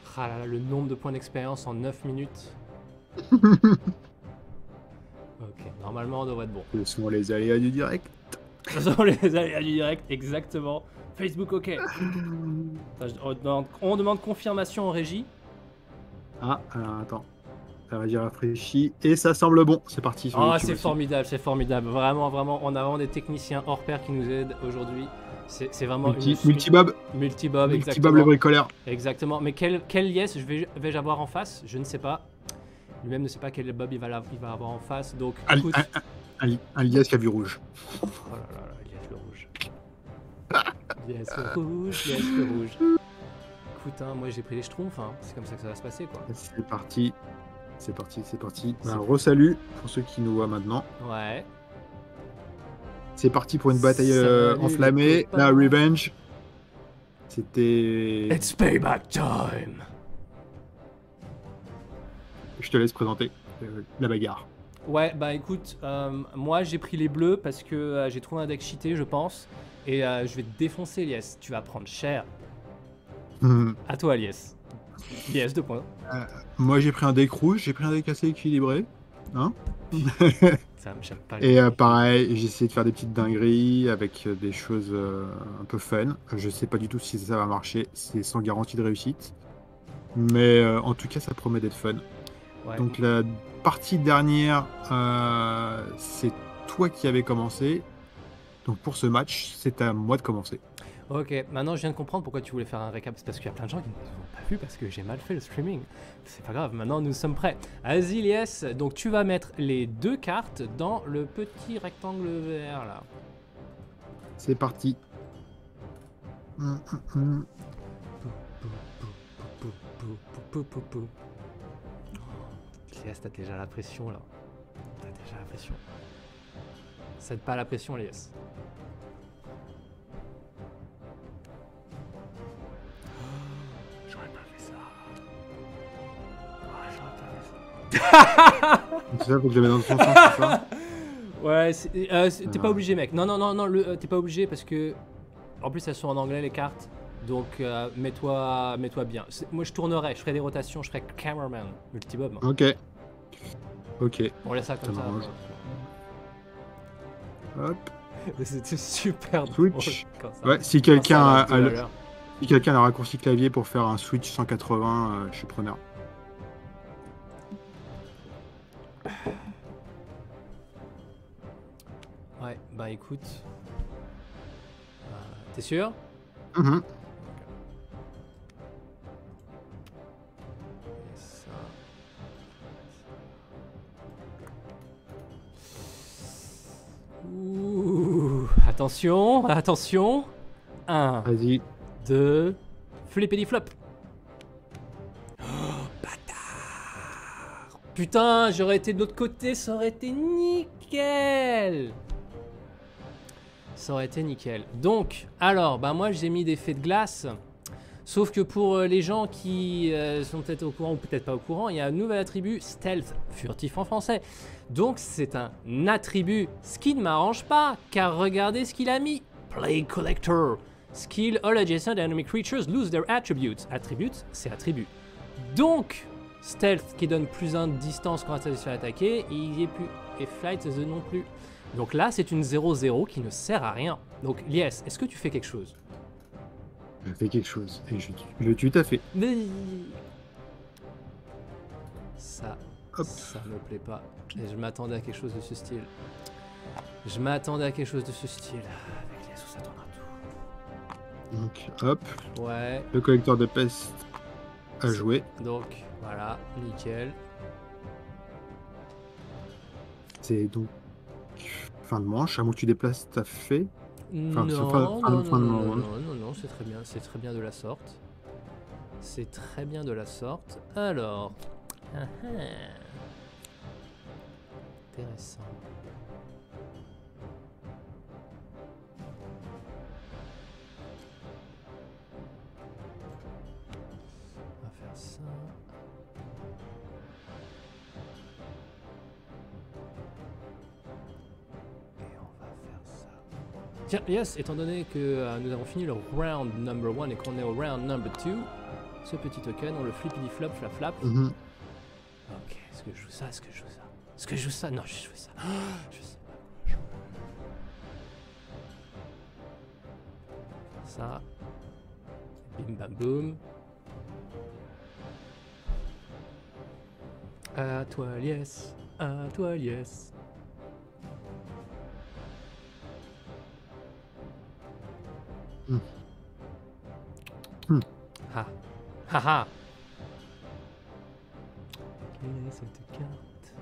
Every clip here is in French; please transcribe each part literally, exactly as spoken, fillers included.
Ah là là, le nombre de points d'expérience en neuf minutes. Ok, normalement on devrait être bon. Ce sont les aléas du direct. Ce sont les aléas du direct, exactement. Facebook, ok. Attends, on, demande, on demande confirmation en régie. Ah, alors attends. Ça va dire rafraîchi. Et ça semble bon. C'est parti sur Ah, YouTube c'est aussi. formidable, c'est formidable. Vraiment, vraiment, on a vraiment des techniciens hors pair qui nous aident aujourd'hui. C'est vraiment Multi, une... Multibob. Multibob, Multibob exactement. le bricoleur. Exactement. Mais quel, quel yes je vais, vais-je avoir en face? Je ne sais pas. Lui-même ne sait pas quel Bob il va, la, il va avoir en face. Donc, Un, écoute... un, un, un lias qui a vu rouge. Oh là là là, yes le rouge. Yes le rouge, yes le rouge. Écoute, hein, moi j'ai pris les schtroumpfs, hein. C'est comme ça que ça va se passer, quoi. C'est parti. C'est parti, c'est parti. Ben, re-salut pour ceux qui nous voient maintenant. Ouais. C'est parti pour une bataille euh, Salut, enflammée. La revenge. C'était... It's payback time. Je te laisse présenter euh, la bagarre. Ouais, bah écoute, euh, moi j'ai pris les bleus parce que euh, j'ai trouvé un deck cheaté, je pense. Et euh, je vais te défoncer, Lies. Tu vas prendre cher. Mmh. À toi, Lies. Lies, deux points. Euh, moi j'ai pris un deck rouge, j'ai pris un deck assez équilibré. Hein. Ça, j'aime pas les Et euh, pareil, j'ai essayé de faire des petites dingueries avec euh, des choses euh, un peu fun. Je sais pas du tout si ça va marcher, c'est sans garantie de réussite. Mais euh, en tout cas, ça promet d'être fun. Ouais. Donc la partie dernière, euh, c'est toi qui avais commencé. Donc pour ce match, c'est à moi de commencer. Ok, maintenant je viens de comprendre pourquoi tu voulais faire un récap. C'est parce qu'il y a plein de gens qui ne nous ont pas vu parce que j'ai mal fait le streaming. C'est pas grave, maintenant nous sommes prêts. Vas-y, Lies. Donc tu vas mettre les deux cartes dans le petit rectangle vert là. C'est parti. Hum, hum, hum. Lies, t'as déjà la pression là. T'as déjà la pression. Cède pas la pression, Lies. J'aurais pas fait ça. Oh, j'aurais pas fait ça. C'est ça, faut que je le mette dans le sens, c'est ça. Ouais, euh, t'es pas Ah. obligé, mec. Non, non, non, non, euh, t'es pas obligé parce que. En plus, elles sont en anglais les cartes. Donc, euh, mets-toi mets-toi bien. Moi, je tournerai, je ferai des rotations, je ferai cameraman, multibob. Ok. Ok. On laisse ça comme ça. ça Hop. C'était super Switch. drôle. Ça, ouais, si quelqu'un a, a, le... si quelqu'un a un raccourci clavier pour faire un switch cent quatre-vingts, euh, je suis preneur. Ouais, bah écoute. Euh, T'es sûr? Mm-hmm. Ça. Ouh, attention, attention. Un, Vas-y. deux, flippity flop. Oh, bâtard. Putain, j'aurais été de l'autre côté, ça aurait été nickel. Ça aurait été nickel. Donc, alors, bah moi j'ai mis des faits de glace. Sauf que pour les gens qui euh, sont peut-être au courant ou peut-être pas au courant, il y a un nouvel attribut, stealth, furtif en français. Donc c'est un attribut, ce qui ne m'arrange pas, car regardez ce qu'il a mis. Plague Collector. Skill, all adjacent enemy creatures lose their attributes. Attributes, c'est attribut. Donc, stealth qui donne plus un de distance quand ça se fait attaquer, il y est plus. Et flight non plus. Donc là, c'est une zéro zéro qui ne sert à rien. Donc, Lies, est-ce que tu fais quelque chose? Je fais quelque chose. Et je, je tue ta fait. Ça, Hop. ça me plaît pas. Et je m'attendais à quelque chose de ce style. Je m'attendais à quelque chose de ce style. Avec Lies, où ça tournera tout. Donc, hop. Ouais. Le collecteur de peste à jouer. Donc, voilà, nickel. C'est donc fin de manche, à moins que tu déplaces ta fée. Enfin, non, fin, non, fin, non, fin de non, manche. non, non, non, c'est très bien, c'est très bien de la sorte. C'est très bien de la sorte. Alors, ah ah. Intéressant. On va faire ça. Tiens, yes, étant donné que euh, nous avons fini le round number one et qu'on est au round number two, ce petit token, on le flippity flop, flap flap. Mhm. Ok, est-ce que je joue ça, est-ce que je joue ça Est-ce que je joue ça? Non, je joue ça. Je sais pas. Ça. Bim bam boum. À toi, yes. À toi, yes. Hmm. Hmm. Ha. Ha ha. Quelle est cette carte?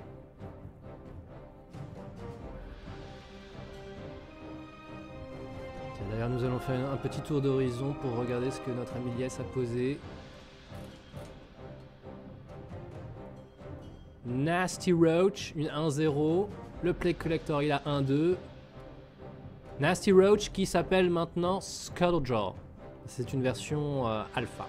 Tiens, d'ailleurs, nous allons faire un petit tour d'horizon pour regarder ce que notre ami Lies a posé. Nasty Roach, une un zéro. Le Plague Collector, il a un deux. Nasty Roach qui s'appelle maintenant Skulljaw. C'est une version euh, alpha.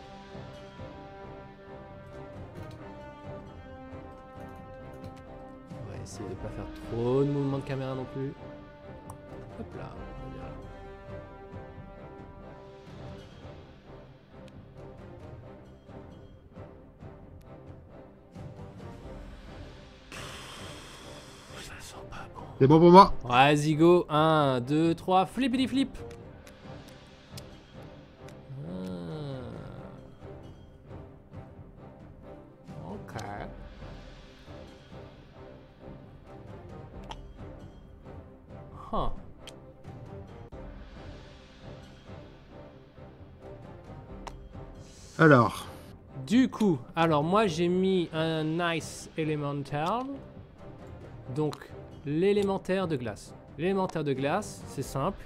On va essayer de ne pas faire trop de mouvements de caméra non plus. Hop là, on va dire là. Ça sent pas bon. C'est bon pour moi. Vas-y go, un, deux, trois, flippity flip. Ah. Ok. Huh. Alors, Du coup, alors moi j'ai mis un nice elemental. Donc l'élémentaire de glace. L'élémentaire de glace, c'est simple.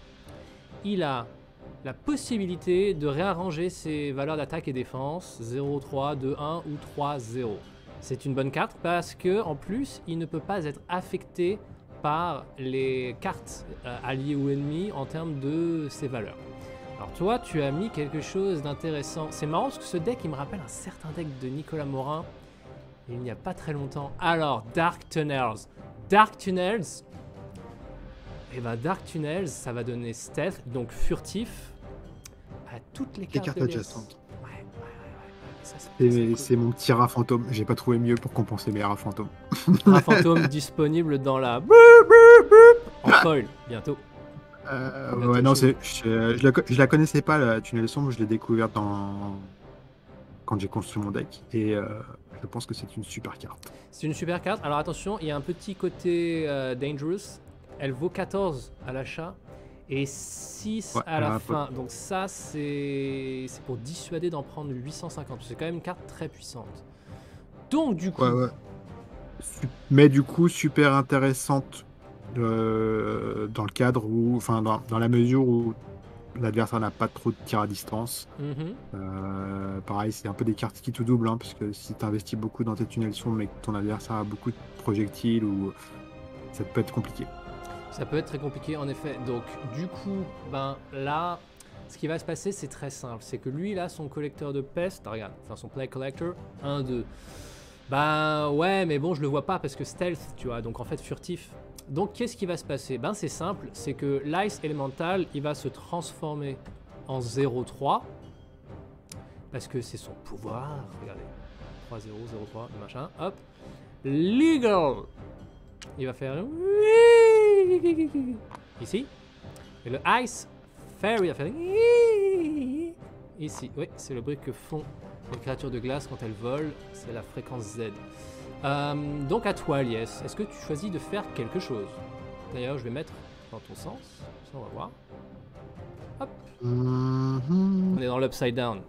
Il a la possibilité de réarranger ses valeurs d'attaque et défense zéro, trois, deux, un ou trois, zéro. C'est une bonne carte parce que en plus, il ne peut pas être affecté par les cartes euh, alliées ou ennemies en termes de ses valeurs. Alors toi, tu as mis quelque chose d'intéressant. C'est marrant parce que ce deck, il me rappelle un certain deck de Nicolas Morin il n'y a pas très longtemps. Alors, Dark Tunnels. Dark Tunnels, et ben Dark Tunnels, ça va donner stealth, donc furtif, à toutes les les cartes, cartes de Lies. adjacentes. Ouais, ouais, ouais, ouais. Ça, c'est C'est c'est c'est mon petit rat fantôme. J'ai pas trouvé mieux pour compenser mes rats fantômes. cool. Un fantôme disponible dans la en foil bientôt. Euh, Bientôt ouais, non, chaud. c'est, je, je, la, je la connaissais pas, la Tunnel Sombre. Je l'ai découverte dans... quand j'ai construit mon deck. Et euh, je pense que c'est une super carte. C'est une super carte. Alors attention, il y a un petit côté euh, dangerous. Elle vaut quatorze à l'achat et six Ouais, à elle a la un peu- fin. Donc ça, c'est c'est pour dissuader d'en prendre huit cent cinquante. C'est quand même une carte très puissante. Donc du coup, Ouais, ouais. Su- Mais du coup, super intéressante euh, dans le cadre où, enfin, dans, dans la mesure où l'adversaire n'a pas trop de tir à distance. mhm. Euh, pareil, c'est un peu des cartes qui tout double, hein, parce que si tu investis beaucoup dans tes tunnels sombres, mais que ton adversaire a beaucoup de projectiles, ou ça peut être compliqué. Ça peut être très compliqué en effet. Donc du coup, ben là, ce qui va se passer, c'est très simple. C'est que lui, il a son collecteur de peste. Ah, regarde, enfin son play collector, un, deux. Ben ouais, mais bon, je le vois pas parce que stealth, tu vois, donc en fait furtif. Donc qu'est-ce qui va se passer? Ben c'est simple, c'est que l'ice elemental, il va se transformer en zéro trois. Parce que c'est son pouvoir. Regardez, trois zéro, zéro trois, machin, hop. Legal! Il va faire ici. Et le Ice Fairy va faire ici. Oui, c'est le bruit que font les créatures de glace quand elles volent. C'est la fréquence Z. Euh, donc à toi, Lies. Est-ce que tu choisis de faire quelque chose? D'ailleurs, je vais mettre dans ton sens. Ça, on va voir. Hop. Mhm. On est dans l'Upside Down.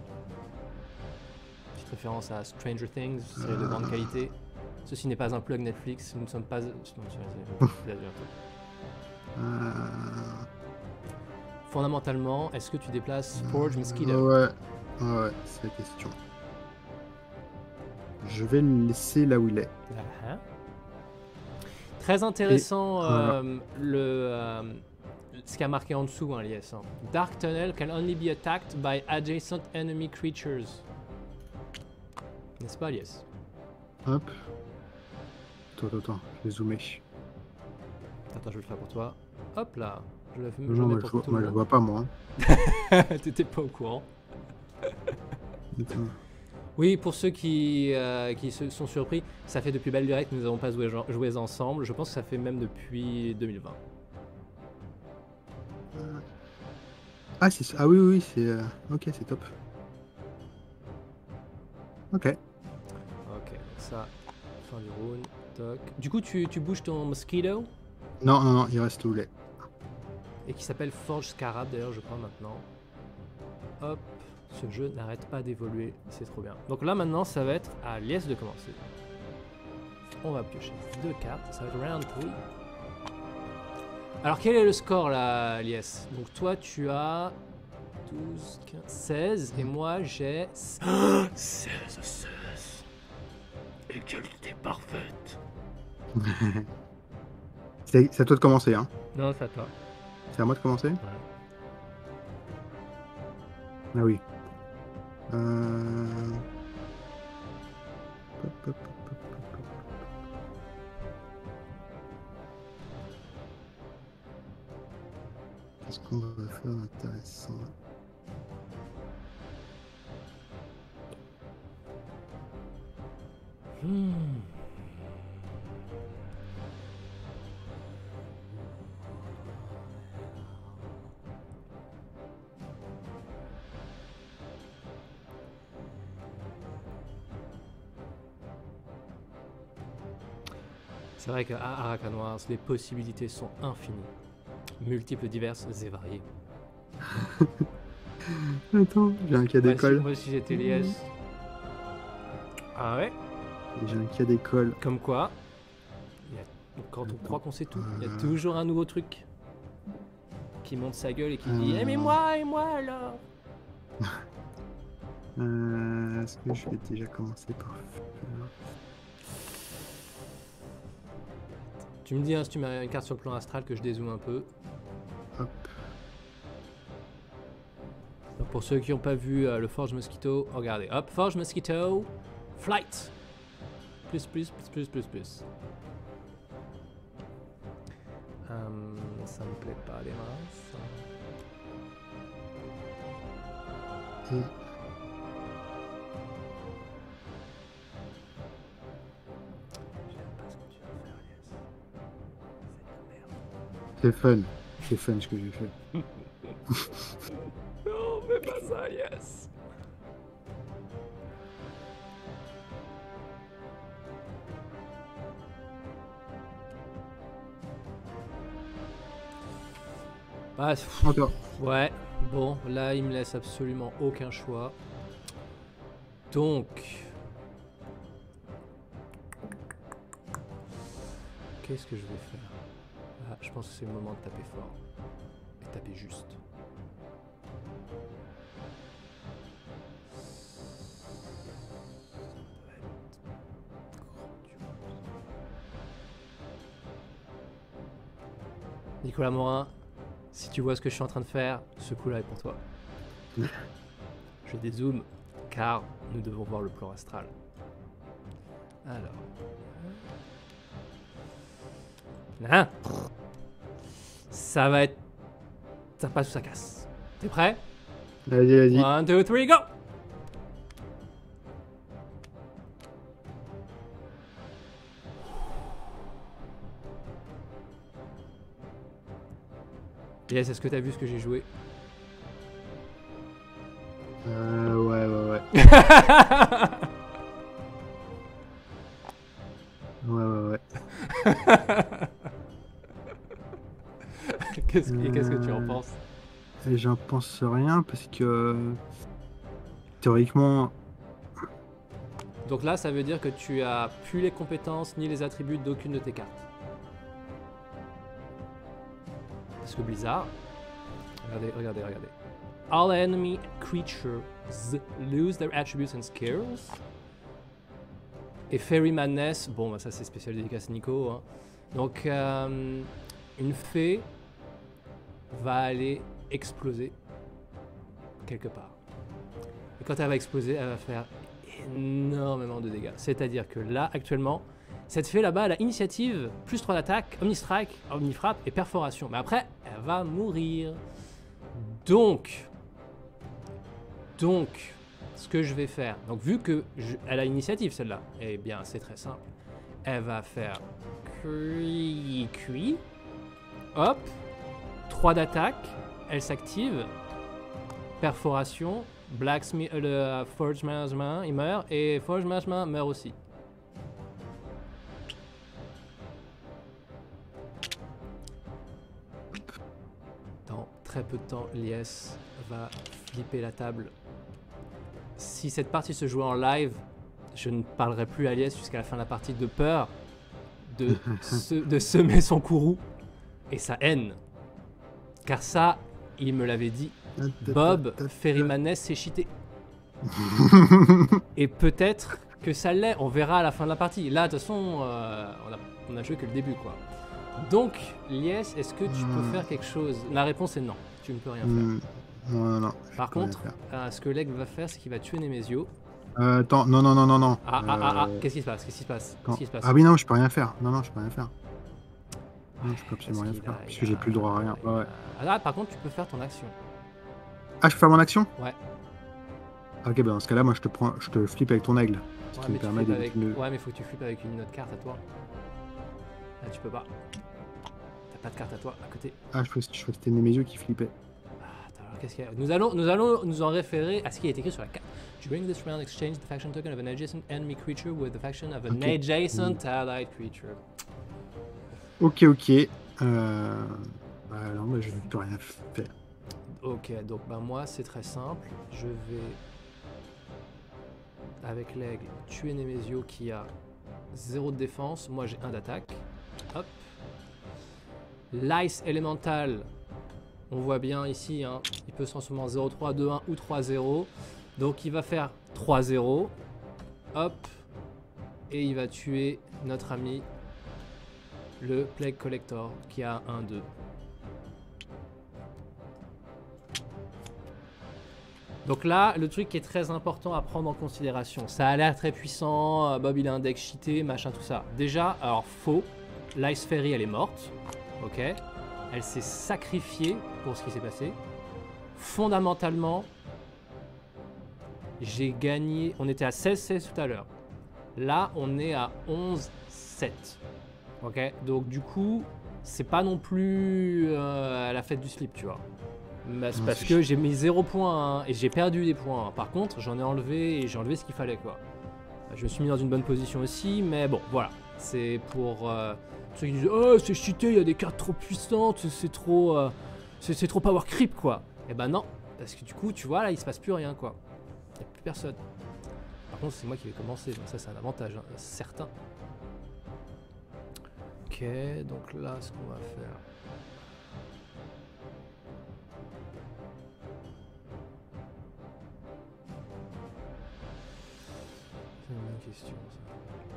Petite référence à Stranger Things, série de grande qualité. Ceci n'est pas un plug Netflix, nous ne sommes pas... Non, c'est- c'est- Euh, Fondamentalement, est-ce que tu déplaces Forge Mosquito? Ouais, ouais, ouais, c'est la question. Je vais le laisser là où il est. Ah, très intéressant Et, euh, le, euh, ce qui a marqué en dessous, hein, Lies. hein. Dark Tunnel can only be attacked by adjacent enemy creatures. N'est-ce pas, Lies? Hop. Attends, attends, attends, je vais zoomer. Attends, je vais le faire pour toi. Hop là, je le, je le Non, mets moi, je pour vois, tout moi, le je monde. vois pas, moi. hein. T'étais pas au courant. Attends. Oui, pour ceux qui, euh, qui se sont surpris, ça fait depuis Belle Lurette que nous n'avons pas joué, joué ensemble. Je pense que ça fait même depuis deux mille vingt. Ah, c'est... ah oui, oui, oui, c'est... euh, Ok, c'est top. Ok. Ok, donc ça, fin du round, toc. Du coup, tu, tu bouges ton Mosquito, Non, non, non, il reste où les. et qui s'appelle Forge Scarab d'ailleurs, je crois maintenant. Hop, ce jeu n'arrête pas d'évoluer, c'est trop bien. Donc là maintenant, ça va être à Lies de commencer. On va piocher deux cartes, ça va être round trois. Alors quel est le score là, Lies? Donc toi tu as douze, quinze, seize, et moi j'ai seize, seize. Égalité parfaite. C'est c'est à toi de commencer, hein. Non, c'est à toi. C'est à moi de commencer. Ouais. Ah oui. Euh... Hop, hop, hop, hop, hop, hop. Qu'est-ce qu'on va faire d'intéressant? Hmm. C'est vrai qu'à Arachnoise, les possibilités sont infinies, multiples, diverses et variées. Attends, j'ai un cas Moi, si, d'école. moi, si j'étais Lies. Ah ouais? J'ai un cas d'école. Comme quoi, il y a- quand on Attends. croit qu'on sait tout, il y a Euh. toujours un nouveau truc qui monte sa gueule et qui dit Euh. Eh mais moi, et moi alors? Euh, Est-ce que je vais déjà commencer par faire... Tu me dis hein, si tu mets une carte sur le plan astral que je dézoome un peu. Hop. Donc, pour ceux qui n'ont pas vu euh, le Forge Mosquito, regardez. Hop, Forge Mosquito, Flight. Plus, plus, plus, plus, plus, plus. Hum, ça me plaît pas les masses. Et... J'aime pas ce que tu vas faire, Yes. C'est fun. C'est fun ce que j'ai fait. Non, mais pas ça, Yes. Ah, pff, Encore. ouais, bon, là il me laisse absolument aucun choix. Donc, qu'est-ce que je vais faire? Ah, je pense que c'est le moment de taper fort. Et taper juste. Nicolas Morin, si tu vois ce que je suis en train de faire, ce coup-là est pour toi. Je dézoome, car nous devons voir le plan astral. Alors. Hein? Ça va être... Ça passe ou ça casse. T'es prêt? Vas-y, vas-y. One, two, three, go! Yes, est-ce que t'as vu ce que j'ai joué? Euh, ouais, ouais, ouais. Ouais, ouais, ouais. Qu'est-ce que, qu'est-ce que tu en Euh, penses? Et j'en pense rien parce que... Théoriquement... Donc là, ça veut dire que tu as plus les compétences ni les attributs d'aucune de tes cartes. Parce que Blizzard... Regardez, regardez, regardez. All enemy creatures lose their attributes and skills. Et Fairy Madness, bon bah ça c'est spécial dédicace Nico. Hein. Donc euh, une fée va aller exploser quelque part. Et quand elle va exploser, elle va faire énormément de dégâts. C'est-à-dire que là, actuellement, cette fée là-bas, elle a initiative, plus trois d'attaque, Omnistrike, Omnifrappe et perforation. Mais après, elle va mourir. Donc, donc, ce que je vais faire, donc vu que je, elle a l'initiative celle-là, eh bien c'est très simple. Elle va faire cuit, cuit. Hop. trois d'attaque. Elle s'active. Perforation. Blacksmith, euh, le Forge Management, il meurt. Et Forge Management meurt aussi. Dans très peu de temps, Lies va flipper la table. Si cette partie se jouait en live, je ne parlerai plus à Lies jusqu'à la fin de la partie de peur de, se, de semer son courroux et sa haine. Car ça, il me l'avait dit. Bob Ferrymanes s'est cheaté. Et peut-être que ça l'est, on verra à la fin de la partie. Là, de toute façon, euh, on, a, on a joué que le début, quoi. Donc, Lies, est-ce que tu peux faire quelque chose? La réponse est non, tu ne peux rien faire. Non, non, non. Par contre, euh, ce que l'aigle va faire, c'est qu'il va tuer Nemesio. Euh, attends, non, non, non, non, non. Ah, ah, ah, ah, Euh, qu'est-ce qui se passe? Qu'est-ce qui se passe? quand- Qu'est-ce qui se passe? Ah oui, non, je peux rien faire. Non, non, je peux rien faire. Non, je peux Parce absolument rien qu'il faire. a- Puisque il j'ai a- plus le droit à rien. il Ouais, a- ouais. Ah, là, par contre, tu peux faire ton action. Ah, je peux faire mon action? Ouais. Ok, bah dans ce cas-là, moi je te prends, je te flippe avec ton aigle. Ce Ouais, qui mais me tu permet flippes avec... d'éviter le. ouais, mais faut que tu flippes avec une autre carte à toi. Là, tu peux pas. T'as pas de carte à toi à côté. Ah, je crois je crois que c'était Nemesio qui flippait. Ah, attends, alors qu'est-ce qu'il y a? Nous allons, nous allons nous en référer à ce qui est écrit sur la carte. During this round, exchange the faction token of an adjacent enemy creature with the faction of an Ok. adjacent allied creature. Ok, ok. Euh... Bah non, bah, je ne peux rien faire. Ok, donc bah moi c'est très simple. Je vais, avec l'aigle, tuer Nemesio qui a zéro de défense. Moi j'ai un d'attaque. Hop. L'ice élémental, on voit bien ici, hein, il peut se transformer en zéro trois, deux un ou trois zéro. Donc il va faire trois zéro. Hop. Et il va tuer notre ami le Plague Collector qui a un deux. Donc là, le truc qui est très important à prendre en considération, ça a l'air très puissant, Bob il a un deck cheaté, machin, tout ça. Déjà, alors faux, l'Ice Fairy elle est morte, ok, elle s'est sacrifiée pour ce qui s'est passé. Fondamentalement, j'ai gagné, on était à seize seize tout à l'heure. Là, on est à onze sept, ok. Donc du coup, c'est pas non plus euh, à la fête du slip, tu vois. Bah, c'est Non, parce c'est que chiant. j'ai mis zéro point hein, et j'ai perdu des points. Par contre, j'en ai enlevé et j'ai enlevé ce qu'il fallait quoi. Je me suis mis dans une bonne position aussi, mais bon, voilà. C'est pour euh, ceux qui disent oh c'est cheaté, il y a des cartes trop puissantes, c'est trop, euh, c'est c'est trop power creep quoi. Et ben non, parce que du coup, tu vois là, il se passe plus rien quoi. Il n'y a plus personne. Par contre, c'est moi qui vais commencer, donc ça c'est un avantage hein, certain. Ok, donc là, ce qu'on va faire. C'est une bonne question ça.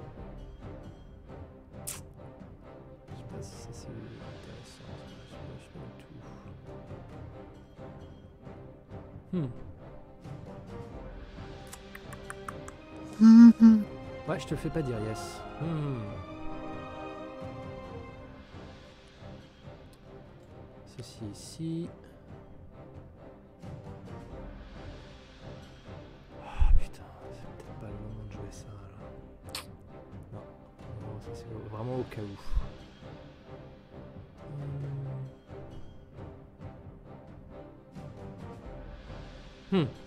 Je sais pas si ça c'est intéressant. Je sais pas, je sais pas du tout. Hmm. Ouais, je te le fais pas dire yes. Hmm. Ceci ici. Ah putain, c'est peut-être pas le moment de jouer ça là. Non, non ça c'est vraiment au cas où. Hmm. Hmm.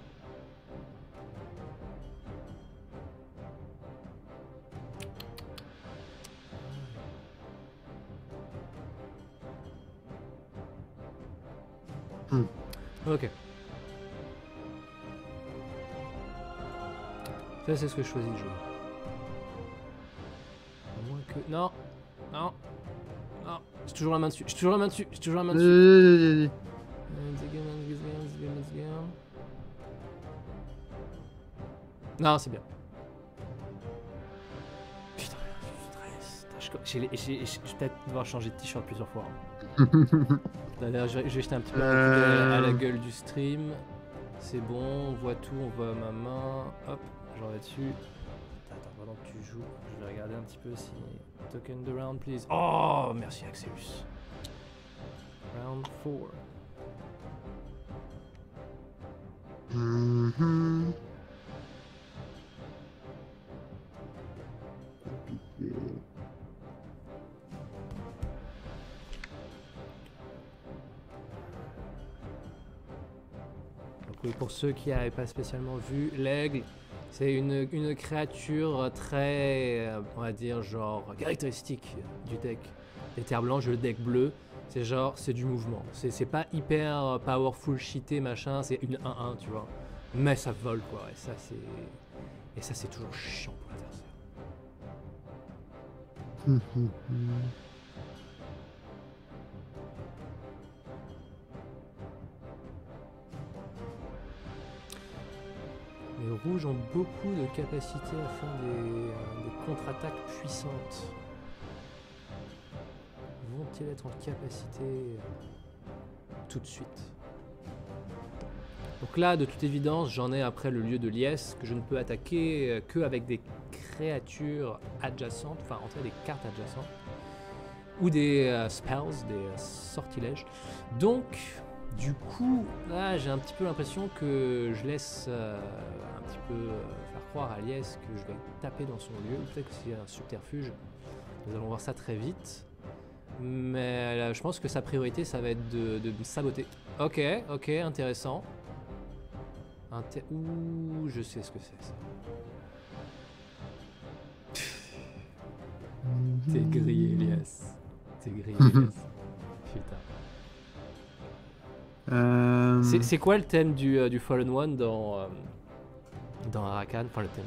Hmm. Ok. Ça c'est ce que je choisis de jouer. À moins que... Non. Non. Non. J'ai toujours la main dessus. J'ai toujours la main dessus. J'ai toujours la main dessus. Euh, Non, c'est bien. Putain, je stresse. Putain, Je, j'ai- j'ai- j'ai- je vais peut-être devoir changer de t-shirt plusieurs fois. hein. D'ailleurs, je vais je vais jeter un petit peu un coup d'œil à la gueule du stream. C'est bon, on voit tout, on voit ma main. Hop, j'en vais dessus. Attends, pendant que tu joues, je vais regarder un petit peu si... Token de round, please. Oh, merci Axelus. Round four. Mhm. oui, pour ceux qui n'avaient pas spécialement vu, l'aigle, c'est une, une créature très, euh, on va dire, genre, caractéristique du deck. Les terres blanches, le deck bleu, c'est genre, c'est du mouvement. C'est pas hyper powerful, cheaté, machin, c'est une un un, tu vois. Mais ça vole, quoi, et ça, c'est... Et ça, c'est toujours chiant pour l'adversaire. Hum, hum, hum. Les rouges ont beaucoup de capacités à faire des, euh, des contre-attaques puissantes. Vont-ils être en capacité euh, tout de suite? Donc là, de toute évidence, j'en ai après le lieu de liesse que je ne peux attaquer euh, que avec des créatures adjacentes, enfin en tout cas des cartes adjacentes, ou des euh, spells, des euh, sortilèges. Donc, du coup, là, j'ai un petit peu l'impression que je laisse euh, un petit peu euh, faire croire à Lies que je vais taper dans son lieu, ou peut-être que c'est un subterfuge. Nous allons voir ça très vite. Mais là, je pense que sa priorité, ça va être de, de me saboter. Ok, ok, intéressant. Inté Ouh, je sais ce que c'est ça. T'es grillé, Elias. T'es grillé, Elias. Putain. Euh... C'est quoi le thème du, euh, du Fallen One dans, euh, dans Arakan? Enfin, le thème.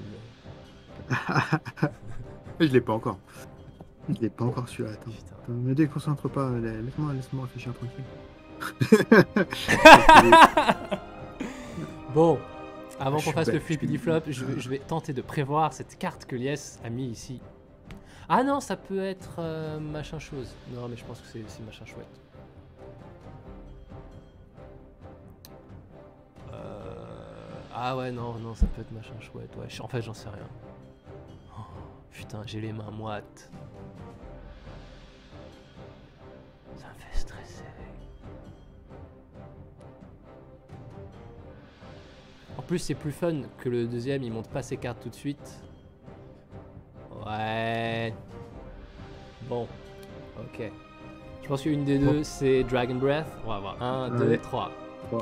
Je l'ai pas encore. Je l'ai pas encore celui-là. Attends. Putain. Attends, me déconcentre pas. Laisse-moi laisse réfléchir tranquille. Bon, avant qu'on suis fasse le bête, flippity je suis- flop, je, vais- je vais tenter de prévoir cette carte que Lies a mis ici. Ah non, ça peut être euh, machin chose. Non, mais je pense que c'est machin chouette. Euh... Ah ouais, non, non, ça peut être machin chouette. Ouais, en fait, j'en sais rien. Oh, putain, j'ai les mains moites. Ça me fait stresser. En plus, c'est plus fun que le deuxième, il monte pas ses cartes tout de suite. Ouais. Bon. Ok. Je pense qu'une des deux, c'est Dragon Breath. On va voir. Un, deux Ouais. et trois. Trois.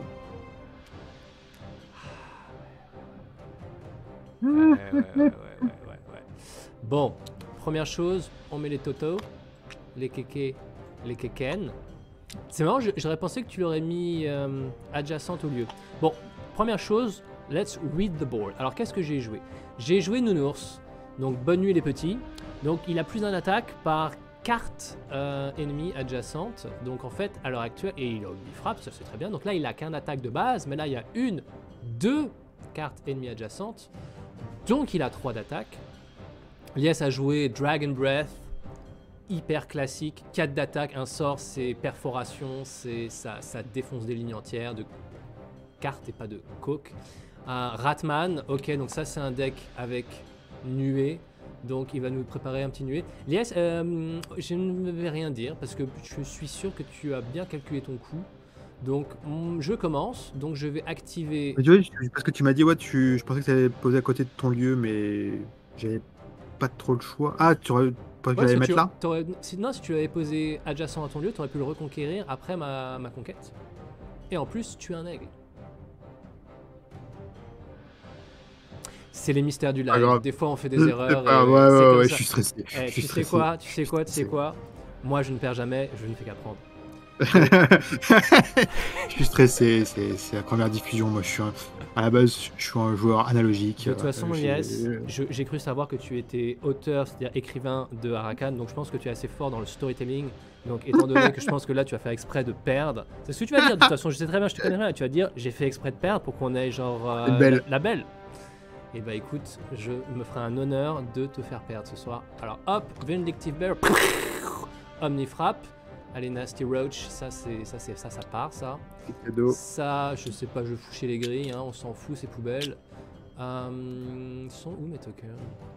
Ouais, ouais, ouais, ouais, ouais, ouais, ouais. Bon. Première chose, on met les Toto, les Keke, les Keken. C'est marrant, je- j'aurais pensé que tu l'aurais mis euh, adjacente au lieu. Bon, première chose, let's read the board. Alors, qu'est-ce que j'ai joué? J'ai joué Nounours, donc bonne nuit les petits. Donc, il a plus d'un attaque par carte euh, ennemie adjacente. Donc, en fait, à l'heure actuelle, et il, il frappe, ça c'est très bien. Donc là, il a qu'un attaque de base, mais là, il y a une, deux cartes ennemies adjacentes. Donc, il a trois d'attaque. Lies a joué Dragon Breath, hyper classique, quatre d'attaque, un sort, c'est perforation, c'est ça, ça défonce des lignes entières de cartes et pas de coke. Un Ratman, ok, donc ça c'est un deck avec nuée, donc il va nous préparer un petit nuée. Lies, euh, je ne vais rien dire parce que je suis sûr que tu as bien calculé ton coup. Donc mm, je commence, donc je vais activer. Mais tu vois, je- parce que tu m'as dit, ouais, tu... je pensais que tu allais poser à côté de ton lieu, mais j'avais pas trop le choix. Ah, tu aurais pas que Ouais, j'allais si mettre tu- là t'aurais- si, non, si tu l'avais posé adjacent à ton lieu, tu aurais pu le reconquérir après ma, ma conquête. Et en plus, tu es un aigle. C'est les mystères du Pas live. grave. Des fois, on fait des C'est erreurs. pas- et ouais, c'est ouais, comme ouais, ça. je suis stressé. Eh, je suis tu sais stressé. quoi Tu sais quoi Tu sais C'est- quoi Moi, je ne perds jamais. Je ne fais qu'apprendre. Je suis stressé, c'est c'est la première diffusion. Moi, je suis un- à la base, je suis un joueur analogique. De toute façon, Euh, j'ai- Lies, je- j'ai cru savoir que tu étais auteur, c'est-à-dire écrivain de Arakan. Donc, je pense que tu es assez fort dans le storytelling. Donc, étant donné que je pense que là, tu as fait exprès de perdre. C'est ce que tu vas dire. De toute façon, je sais très bien, je te connais bien. Tu vas dire, j'ai fait exprès de perdre pour qu'on ait genre euh, Une belle. la, la belle. Et bah écoute, je me ferai un honneur de te faire perdre ce soir. Alors hop, Vindictive Bear, Omnifrappe. Allez, Nasty Roach, ça c'est ça c'est ça ça part ça. cadeau. Ça, je sais pas, je fous chez les grilles, hein, on s'en fout, c'est poubelle. Euh, ils sont où mes tokens?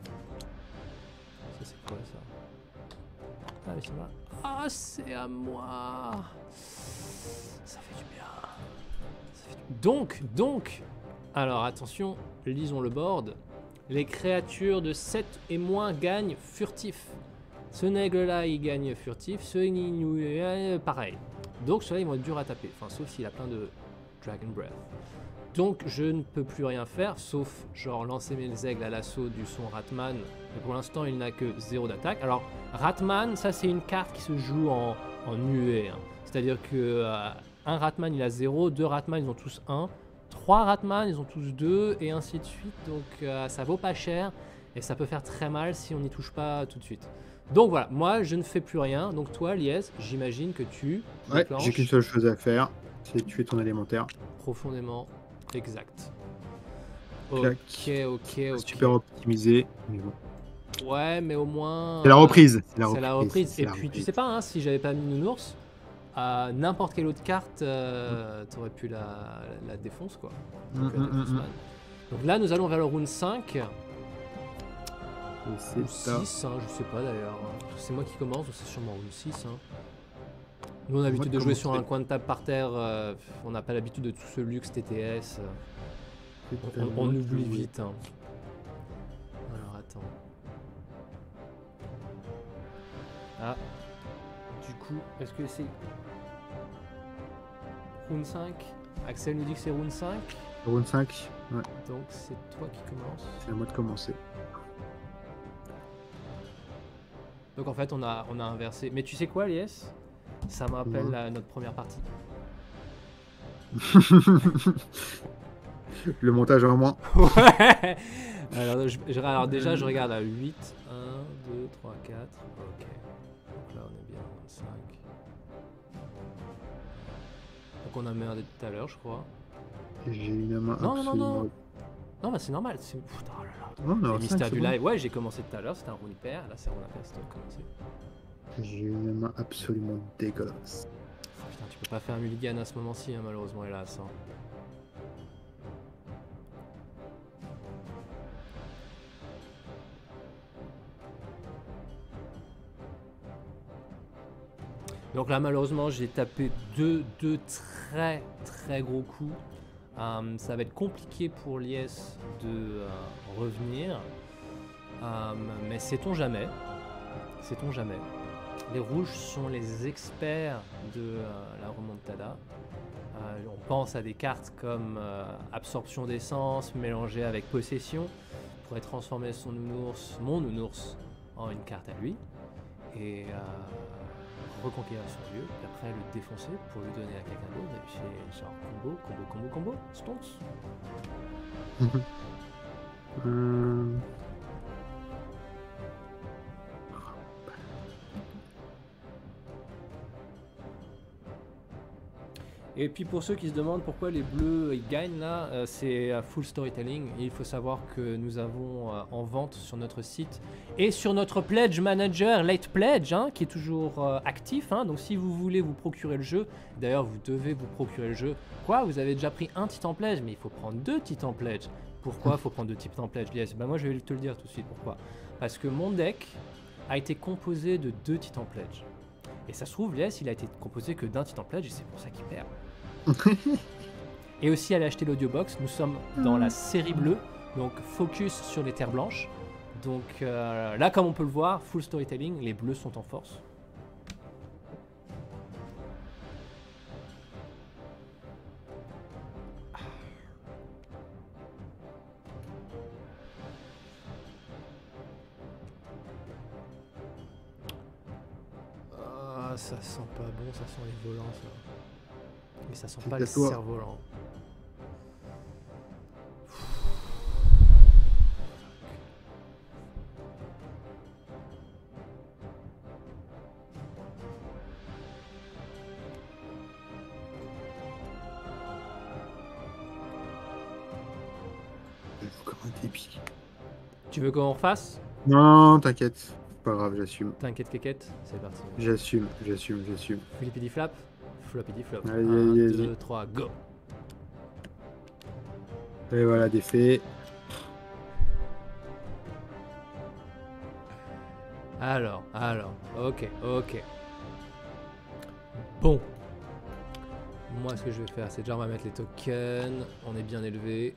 Ça c'est quoi ça? Ah mais c'est moi. Ah c'est à moi. Ça fait du bien. Ça fait du... Donc, donc, alors attention, lisons le board. Les créatures de sept et moins gagnent furtif. Ce nègre-là, il gagne furtif. Ce Inuit, pareil. Donc ceux-là, ils vont être durs à taper. Enfin, sauf s'il a plein de Dragon Breath. Donc je ne peux plus rien faire, sauf genre lancer mes aigles à l'assaut du son Ratman. Mais pour l'instant, il n'a que zéro d'attaque. Alors, Ratman, ça c'est une carte qui se joue en, en nuée. Hein. C'est-à-dire que euh, un Ratman, il a zéro, deux Ratman, ils ont tous un. Trois Ratman, ils ont tous deux, et ainsi de suite. Donc euh, ça vaut pas cher, et ça peut faire très mal si on n'y touche pas tout de suite. Donc voilà, moi je ne fais plus rien. Donc toi, Lies, j'imagine que tu Ouais, déclenches j'ai qu'une seule chose à faire, c'est tuer ton élémentaire. profondément exact. Clac. Ok, ok, ok. Super optimisé, mais bon. Ouais, mais au moins... C'est la euh, reprise. C'est la C'est reprise. la reprise. c'est Et la puis tu reprise. sais pas, hein, si j'avais pas mis Nounours, à n'importe quelle autre carte, euh, t'aurais pu la, la défonce quoi. Mm, Donc, la mm, défonce mm, man. Donc là, nous allons vers le round cinq. Et Ou c'est ça. six, hein, je sais pas d'ailleurs. C'est moi qui commence, donc c'est sûrement round six. Hein. Nous on a Moi l'habitude de de jouer sur un commencer. coin de table par terre, euh, on n'a pas l'habitude de tout ce luxe T T S. euh, C'est on, à on moi oublie de jouer. vite. Hein. Alors attends. Ah. Du coup, est-ce que c'est round cinq? Axel nous dit que c'est round cinq. Round cinq, ouais, Donc c'est toi qui commence. c'est à moi de commencer. Donc en fait on a, on a inversé. Mais tu sais quoi Lies? Ça me rappelle Ouais. la- notre première partie. Le montage en moins. Ouais. alors, je- je- alors déjà je regarde à huit. un, deux, trois, quatre. Ok. Donc là on est bien à vingt-cinq. Donc on a merdé tout à l'heure je crois. J'ai une main Non, non, non, absolument. non. Non bah c'est normal. C'est... Putain, oh là là. Non, non, Les cinq, mystères c'est du bon. live. Ouais j'ai commencé tout à l'heure, c'était un round pair. Là c'est un round impair, c'est toi qui commencé. J'ai une main absolument dégueulasse. Oh, putain tu peux pas faire un mulligan à ce moment-ci hein, malheureusement hélas. Hein. Donc là, malheureusement, j'ai tapé deux, deux très très gros coups. Euh, ça va être compliqué pour Lies de euh, revenir. Euh, mais sait-on jamais. Sait-on jamais. Les rouges sont les experts de euh, la remontada. Euh, on pense à des cartes comme euh, absorption d'essence mélangée avec possession. Pourrait transformer son nounours, mon nounours, en une carte à lui. Et euh, reconquérir son lieu, puis après le défoncer pour lui donner à quelqu'un d'autre, et puis c'est genre combo, combo, combo, combo, stonks. Euh, Et puis pour ceux qui se demandent pourquoi les bleus ils gagnent là, euh, c'est euh, full storytelling. Et il faut savoir que nous avons euh, en vente sur notre site et sur notre pledge manager, Late Pledge, hein, qui est toujours euh, actif. Hein, donc si vous voulez vous procurer le jeu, d'ailleurs vous devez vous procurer le jeu. Quoi, vous avez déjà pris un Titan Pledge, mais il faut prendre deux Titan Pledge. Pourquoi il faut prendre deux Titan Pledge, Lies? Ben moi je vais te le dire tout de suite pourquoi. Parce que mon deck a été composé de deux Titan Pledge. Et ça se trouve, Lies, il a été composé que d'un Titan Pledge et c'est pour ça qu'il perd. Et aussi, aller acheter l'audiobox. Nous sommes dans la série bleue, donc focus sur les terres blanches. Donc euh, là, comme on peut le voir, full storytelling, les bleus sont en force. Ah, ça sent pas bon, ça sent les volants, ça. Mais ça sent C'est pas le à toi. cerf-volant. Comme un débile. Tu veux qu'on refasse? Non, t'inquiète. C'est pas grave, j'assume. T'inquiète, quéquette, c'est parti. J'assume, j'assume, j'assume. Flippity flap, floppity flop. Allez, un, allez, deux, vas-y. trois, go! Et voilà, défait. Alors, alors, ok, ok. Bon. Moi, ce que je vais faire, c'est déjà on va mettre les tokens. On est bien élevé.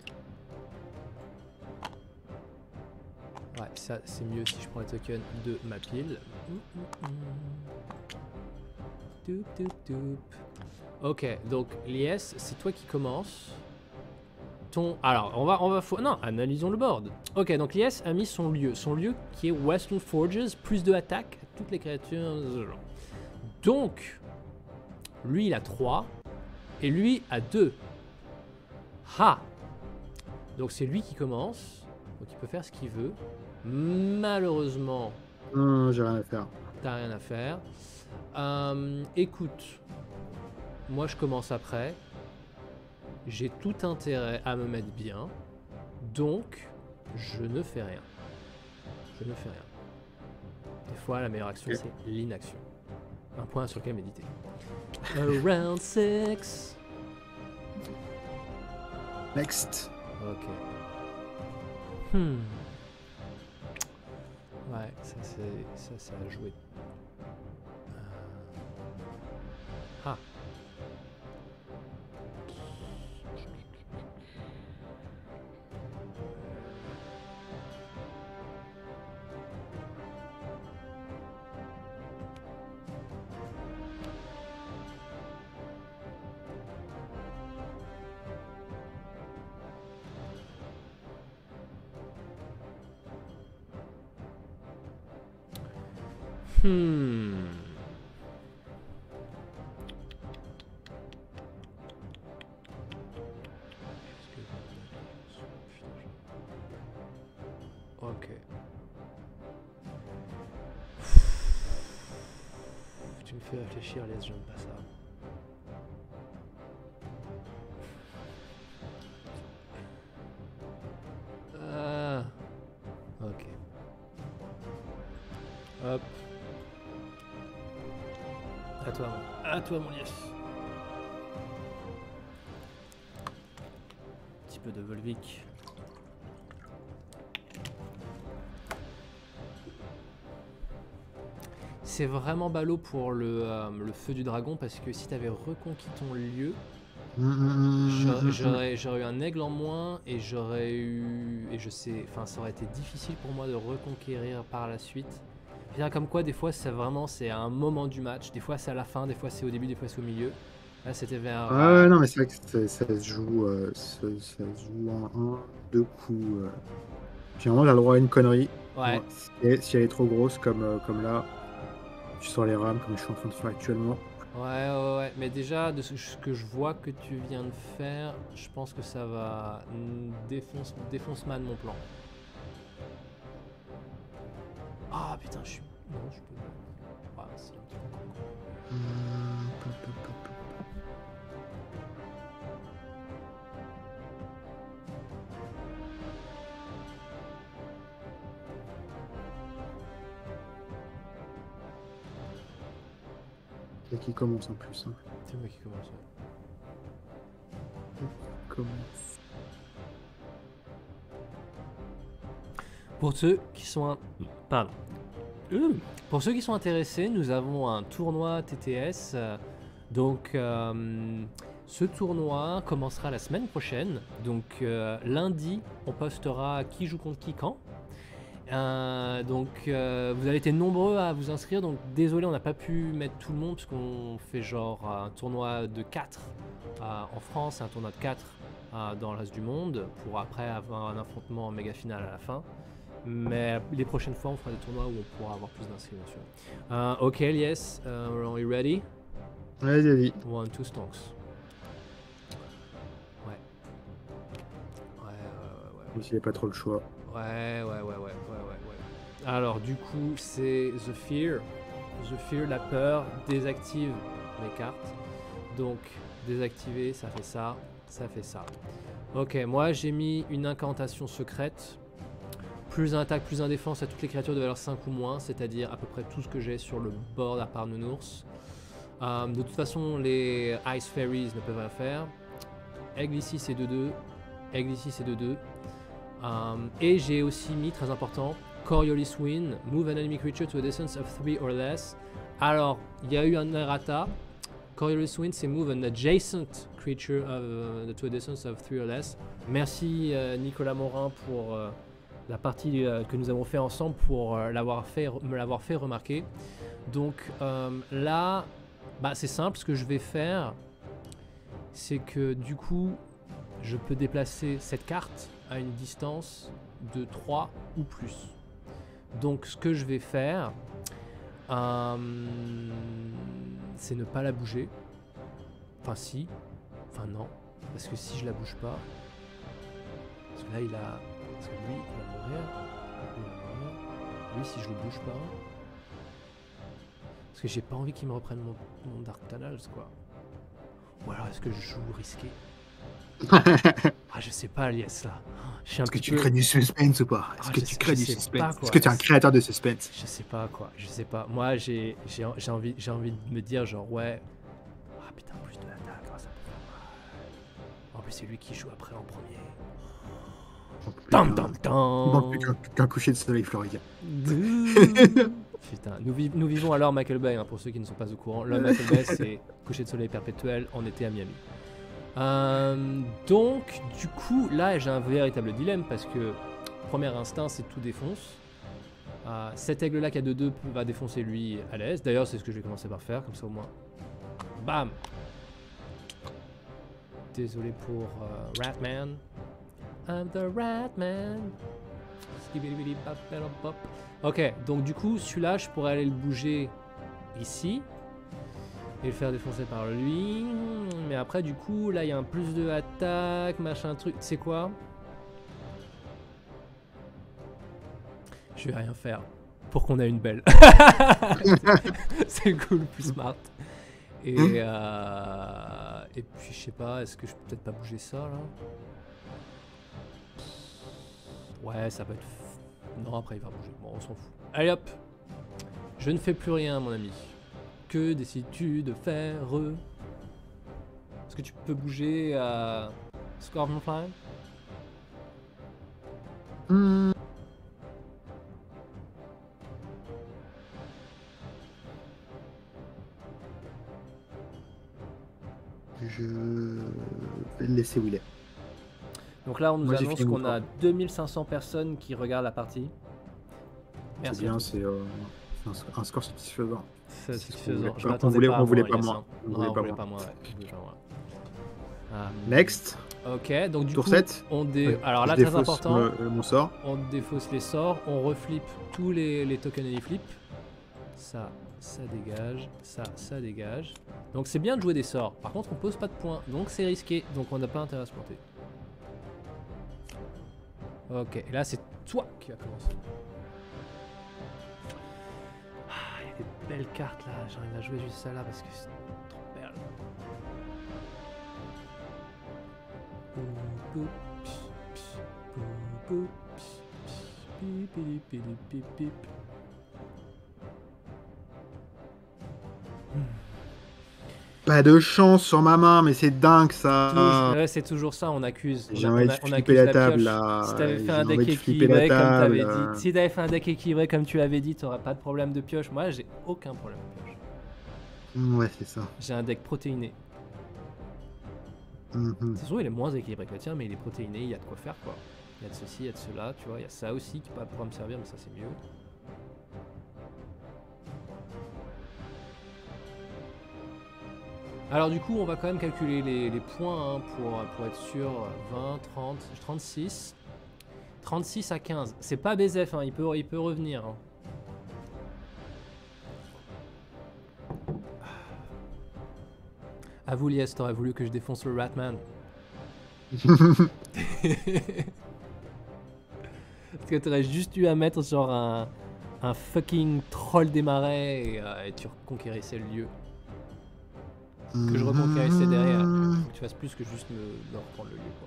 Ouais, ça, c'est mieux si je prends les tokens de ma pile. Toup, toup, toup. Ok, donc Lies, c'est toi qui commences. Ton... Alors, on va... On va fo... Non, analysons le board. Ok, donc Lies a mis son lieu. Son lieu qui est Western Forges, plus de attaque à toutes les créatures. Donc, lui, il a trois. Et lui a deux. Ha! Donc, c'est lui qui commence. Donc, il peut faire ce qu'il veut. Malheureusement, Hum, j'ai rien à faire. t'as rien à faire. Euh, écoute, moi je commence après. J'ai tout intérêt à me mettre bien. Donc, je ne fais rien. Je ne fais rien. Des fois, la meilleure action, Ok. c'est l'inaction. Un point sur lequel méditer. Round six. Next. Ok. Hmm. Ouais, ça c'est ça, ça a joué. Euh... Ah. Hmm. Ok. Tu me fais réfléchir, laisse, j'aime pas ça. Ah. Ok. Hop. À toi, mon... à toi, mon lief. Un petit peu de Volvic. C'est vraiment ballot pour le, euh, le feu du dragon parce que si t'avais reconquis ton lieu, Hum, hum, hum, j'aurais- hum, hum. j'aurais j'aurais eu un aigle en moins et j'aurais eu... Et je sais, enfin ça aurait été difficile pour moi de reconquérir par la suite. Bien comme quoi des fois c'est vraiment c'est à un moment du match, des fois c'est à la fin, des fois c'est au début, des fois c'est au milieu. Là c'était vers... Ah euh, ouais, non, mais c'est vrai que ça, ça se joue, euh, ça, ça se joue en un, deux coups. Euh. Finalement, j'ai le droit à une connerie. Ouais. Bon, si, elle, si elle est trop grosse, comme, euh, comme là, tu sors les rames, comme je suis en train de faire actuellement. Ouais, ouais, ouais, mais déjà, de ce ce que je vois que tu viens de faire, je pense que ça va mm, défonce, défonce man mon plan. Ah putain, je suis. Non, je peux. Ah, c'est un petit peu con, quoi. Hum, pou, pou, pou, pou. C'est qui commence en plus. Hein. C'est moi qui commence. Ouais. Commence. Pour ceux qui sont. un- Pardon. Euh, Pour ceux qui sont intéressés, nous avons un tournoi T T S. euh, Donc, euh, ce tournoi commencera la semaine prochaine. Donc, euh, lundi, on postera qui joue contre qui quand. Euh, donc, euh, vous avez été nombreux à vous inscrire. Donc, désolé, on n'a pas pu mettre tout le monde parce qu'on fait genre un tournoi de quatre euh, en France et un tournoi de quatre euh, dans le reste du monde pour après avoir un affrontement en méga finale à la fin. Mais les prochaines fois, on fera des tournois où on pourra avoir plus d'inscrits, bien sûr. Euh, ok, yes, uh, are you ready? Vas-y, vas-y. One, two, stonks. Ouais. Ouais, ouais, ouais, ouais. S'il n'y a pas trop le choix. Ouais, ouais, ouais, ouais, ouais, ouais, ouais. Alors, du coup, c'est The Fear. The Fear, la peur, désactive mes cartes. Donc, désactiver, ça fait ça, ça fait ça. Ok, moi, j'ai mis une incantation secrète. Plus un attaque, plus un défense à toutes les créatures de valeur cinq ou moins, c'est-à-dire à peu près tout ce que j'ai sur le board à part Nounours. Euh, de toute façon, les Ice Fairies ne peuvent rien faire. Aigle ici, c'est deux deux. Aigle ici, c'est deux deux. Um, et j'ai aussi mis, très important, Coriolis Wind, move an enemy creature to a distance of three or less. Alors, il y a eu un errata. Coriolis Wind, c'est move an adjacent creature of, uh, to a distance of three or less. Merci euh, Nicolas Morin pour euh, la partie euh, que nous avons fait ensemble pour euh, l'avoir fait, me l'avoir fait remarquer. Donc euh, là, bah, c'est simple, ce que je vais faire, c'est que du coup, je peux déplacer cette carte à une distance de trois ou plus. Donc ce que je vais faire, euh, c'est ne pas la bouger. Enfin si, enfin non, parce que si je la bouge pas, parce que là il a, parce que lui il va mourir, lui, il va mourir. Lui si je le bouge pas, parce que j'ai pas envie qu'il me reprenne mon, mon Dark Tunnels quoi. Ou alors est-ce que je joue risqué? Ah je sais pas Alias là. Je suis un Est-ce que petit tu peu... crées du suspense ou pas? Est-ce Ah, que je tu sais- crées je du sais suspense? pas, quoi. Est-ce que tu es un créateur de suspense? Je sais pas quoi, je sais pas. Moi j'ai j'ai j'ai envie j'ai envie de me dire genre ouais. Ah putain plus de l'attaque, ça peut faire mal. En plus c'est lui qui joue après en premier. Oh, Tam putain. tam Il tam. manque plus qu'un qu'un coucher de soleil floridien. Putain, nous, vi- nous vivons alors Michael Bay, hein, pour ceux qui ne sont pas au courant. Là, Michael Bay, c'est coucher de soleil perpétuel en été à Miami. Euh, donc, du coup, là, j'ai un véritable dilemme parce que, premier instinct, c'est tout défonce. Euh, cet aigle-là qui a deux deux va défoncer lui à l'aise. D'ailleurs, c'est ce que je vais commencer par faire, comme ça au moins. Bam! Désolé pour euh, Ratman. I'm the Ratman. Ok, donc du coup, celui-là, je pourrais aller le bouger ici et le faire défoncer par lui. Mais après, du coup, là, il y a un plus de attaque, machin truc. Tu sais quoi? Je vais rien faire pour qu'on ait une belle. C'est cool, plus smart. Et, euh, et puis, je sais pas, est-ce que je peux peut-être pas bouger ça là? Ouais, ça peut être... Non, après il va bouger. Bon, on s'en fout. Allez hop! Je ne fais plus rien, mon ami. Que décides-tu de faire? Est-ce que tu peux bouger à Scornfly? Hmm. Je vais le laisser où il est. Donc là, on nous Moi, j'ai annonce fini mon qu'on a tour. deux mille cinq cents personnes qui regardent la partie. C'est Merci. bien, c'est euh, c'est un, sc- un score satisfaisant. C'est C'est ce qu'on voulait satisfaisant. Je pas- on m'attendais voulait- pas à on voulait moins, pas Elias, moins. hein. On Non, voulait on pas voulait moins. pas moins, ouais. On voulait pas moins. Euh, Next, Ok, donc du tour coup, sept. on dé... Ouais, Alors je là, très défausse important, le- le- mon sort. on défausse les sorts, on reflippe tous les, les tokens et les flips. Ça, ça dégage, ça, ça dégage. Donc c'est bien de jouer des sorts. Par contre, on pose pas de points, donc c'est risqué. Donc on n'a pas intérêt à se planter. Ok, et là c'est toi qui va commencer. Ah, il y a des belles cartes là. J'ai envie de jouer juste celle-là parce que c'est trop belle. Pas de chance sur ma main, mais c'est dingue ça. Toujours- ouais, c'est toujours ça, on accuse. On, J'ai a- envie on de a- on flipper accuse la la table pioche. là. Si t'avais fait J'ai un envie deck de flipper la équilibré comme t'avais table. dit, si t'avais fait un deck équilibré comme tu l'avais dit, t'aurais pas de problème de pioche. Moi, j'ai aucun problème de pioche. Ouais, c'est ça. J'ai un deck protéiné. Mhm. C'est sûr, il est moins équilibré que le tien, mais il est protéiné, il y a de quoi faire quoi. Il y a de ceci, il y a de cela, tu vois. Il y a ça aussi qui pourra me servir, mais ça c'est mieux. Alors du coup, on va quand même calculer les, les points hein, pour, pour être sûr. vingt, trente, trente-six. trente-six à quinze. C'est pas B Z F, hein, il, peut, il peut revenir. Hein. À vous, Lies, t'aurais voulu que je défonce le Ratman. Parce que t'aurais juste eu à mettre genre un, un fucking troll des marais et, euh, et tu reconquérissais le lieu. Que je reconquérissais derrière. Faut que tu fasses plus que juste me, me reprendre le lieu quoi.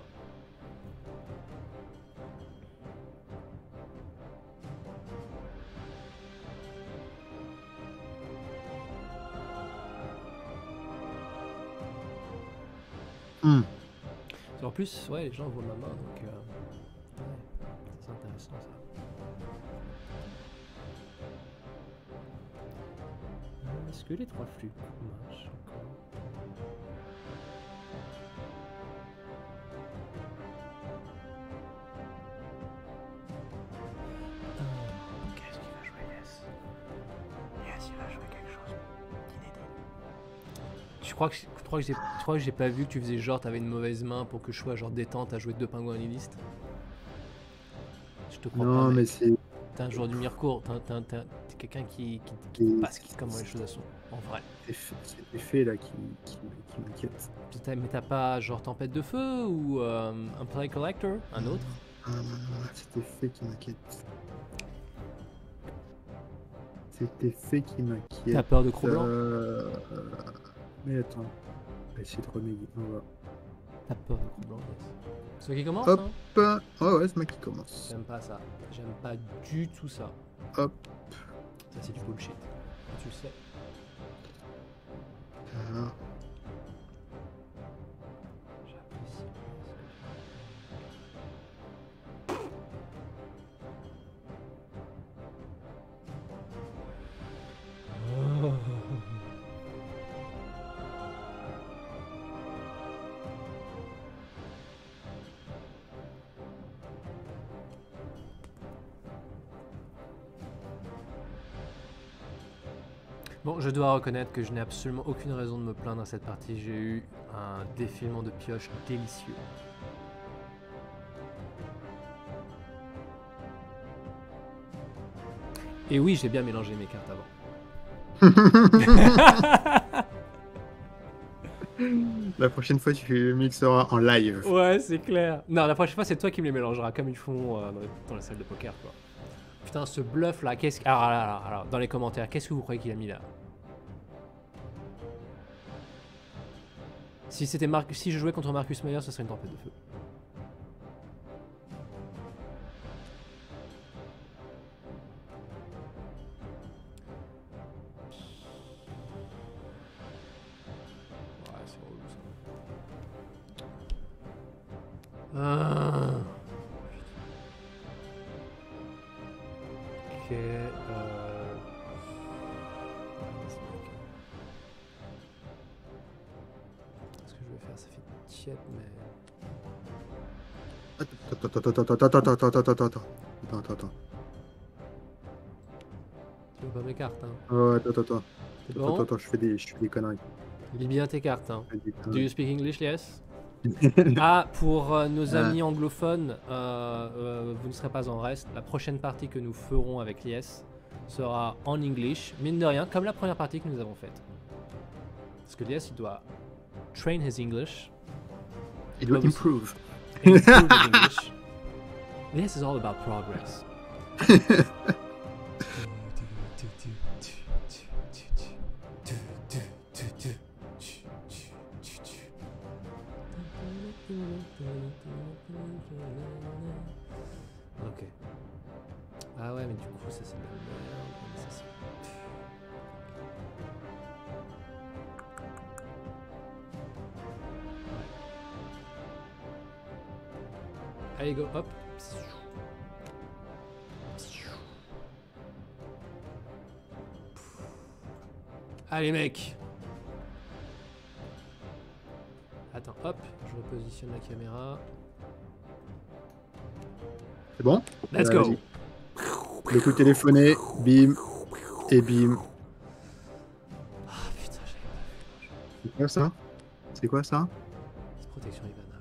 Hmm. En plus, ouais, les gens voient ma main donc. Euh, ouais, c'est intéressant ça. Euh, Est-ce que les trois flux marchent encore? Euh, Qu'est-ce qu'il va jouer, Yes? Yes, il va jouer quelque chose d'inédit. Tchou. crois que je crois que j'ai je crois que j'ai pas vu que tu faisais genre t'avais une mauvaise main pour que je sois genre détente à jouer deux pingouins nihilistes. Je te crois Non, pas, mais mec. c'est. T'es un joueur du Mircourt, t'es un- t'es un- t'es quelqu'un qui, qui, qui Et passe qui- comment les choses sont, en vrai. C'est l'effet là qui, qui, qui m'inquiète. Putain, mais t'as pas genre Tempête de Feu ou euh, un Play Collector, un autre? Ah, cet effet qui m'inquiète. Cet effet qui m'inquiète. T'as peur de Cro-Blanc? Euh... Mais attends, on va essayer de remédier. On va... T'as peur de Cro-Blanc, yes. C'est toi qui commence, Hop. hein? Ouais, ouais, c'est moi qui commence. J'aime pas ça. J'aime pas du tout ça. Hop. Ça, c'est du bullshit. Tu le sais. Voilà. J'apprécie. Oh. Bon, je dois reconnaître que je n'ai absolument aucune raison de me plaindre à cette partie. J'ai eu un défilement de pioche délicieux. Et oui, j'ai bien mélangé mes cartes avant. La prochaine fois, tu mixeras en live. Ouais, c'est clair. Non, la prochaine fois, c'est toi qui me les mélangeras, comme ils font euh, dans, les, dans la salle de poker, quoi. Putain, ce bluff là, qu'est-ce que. Alors, alors, alors, alors, dans les commentaires, qu'est-ce que vous croyez qu'il a mis là? Si c'était Mar... si je jouais contre Marcus Meyer, ce serait une tempête de feu. Ouais, c'est relou ça. Ah. Ok. Euh... Ce que je vais faire, ça fait tiep, mais. Attends, attends, attends, attends, attends, attends, attends, attends, attends, attends, attends. Tu veux pas mes cartes, hein? Ouais, attends, attends, C'est attends, bon? attends, je fais des, je fais des conneries. Lis bien tes cartes, hein. Je fais des Do conneries. you speak English, yes? Ah, pour euh, nos Ah. amis anglophones, euh, euh, vous ne serez pas en reste. La prochaine partie que nous ferons avec l'I S sera en English, mine de rien, comme la première partie que nous avons faite. Parce que l'I S, il doit train his English. Il doit Bah, vous- improve. and improve his English. L'I S is all about progress. Ok. Ah ouais, mais du coup, ça c'est de la merde. mais ça, c'est- Ouais. Allez, go, hop. Allez, mec. Attends, hop, je repositionne la caméra. C'est bon? Let's Euh, go. vas-y. Le coup téléphoné, bim, et bim. Ah putain, j'avais pas vu. C'est quoi ça? C'est quoi ça? C'est protection hivernale.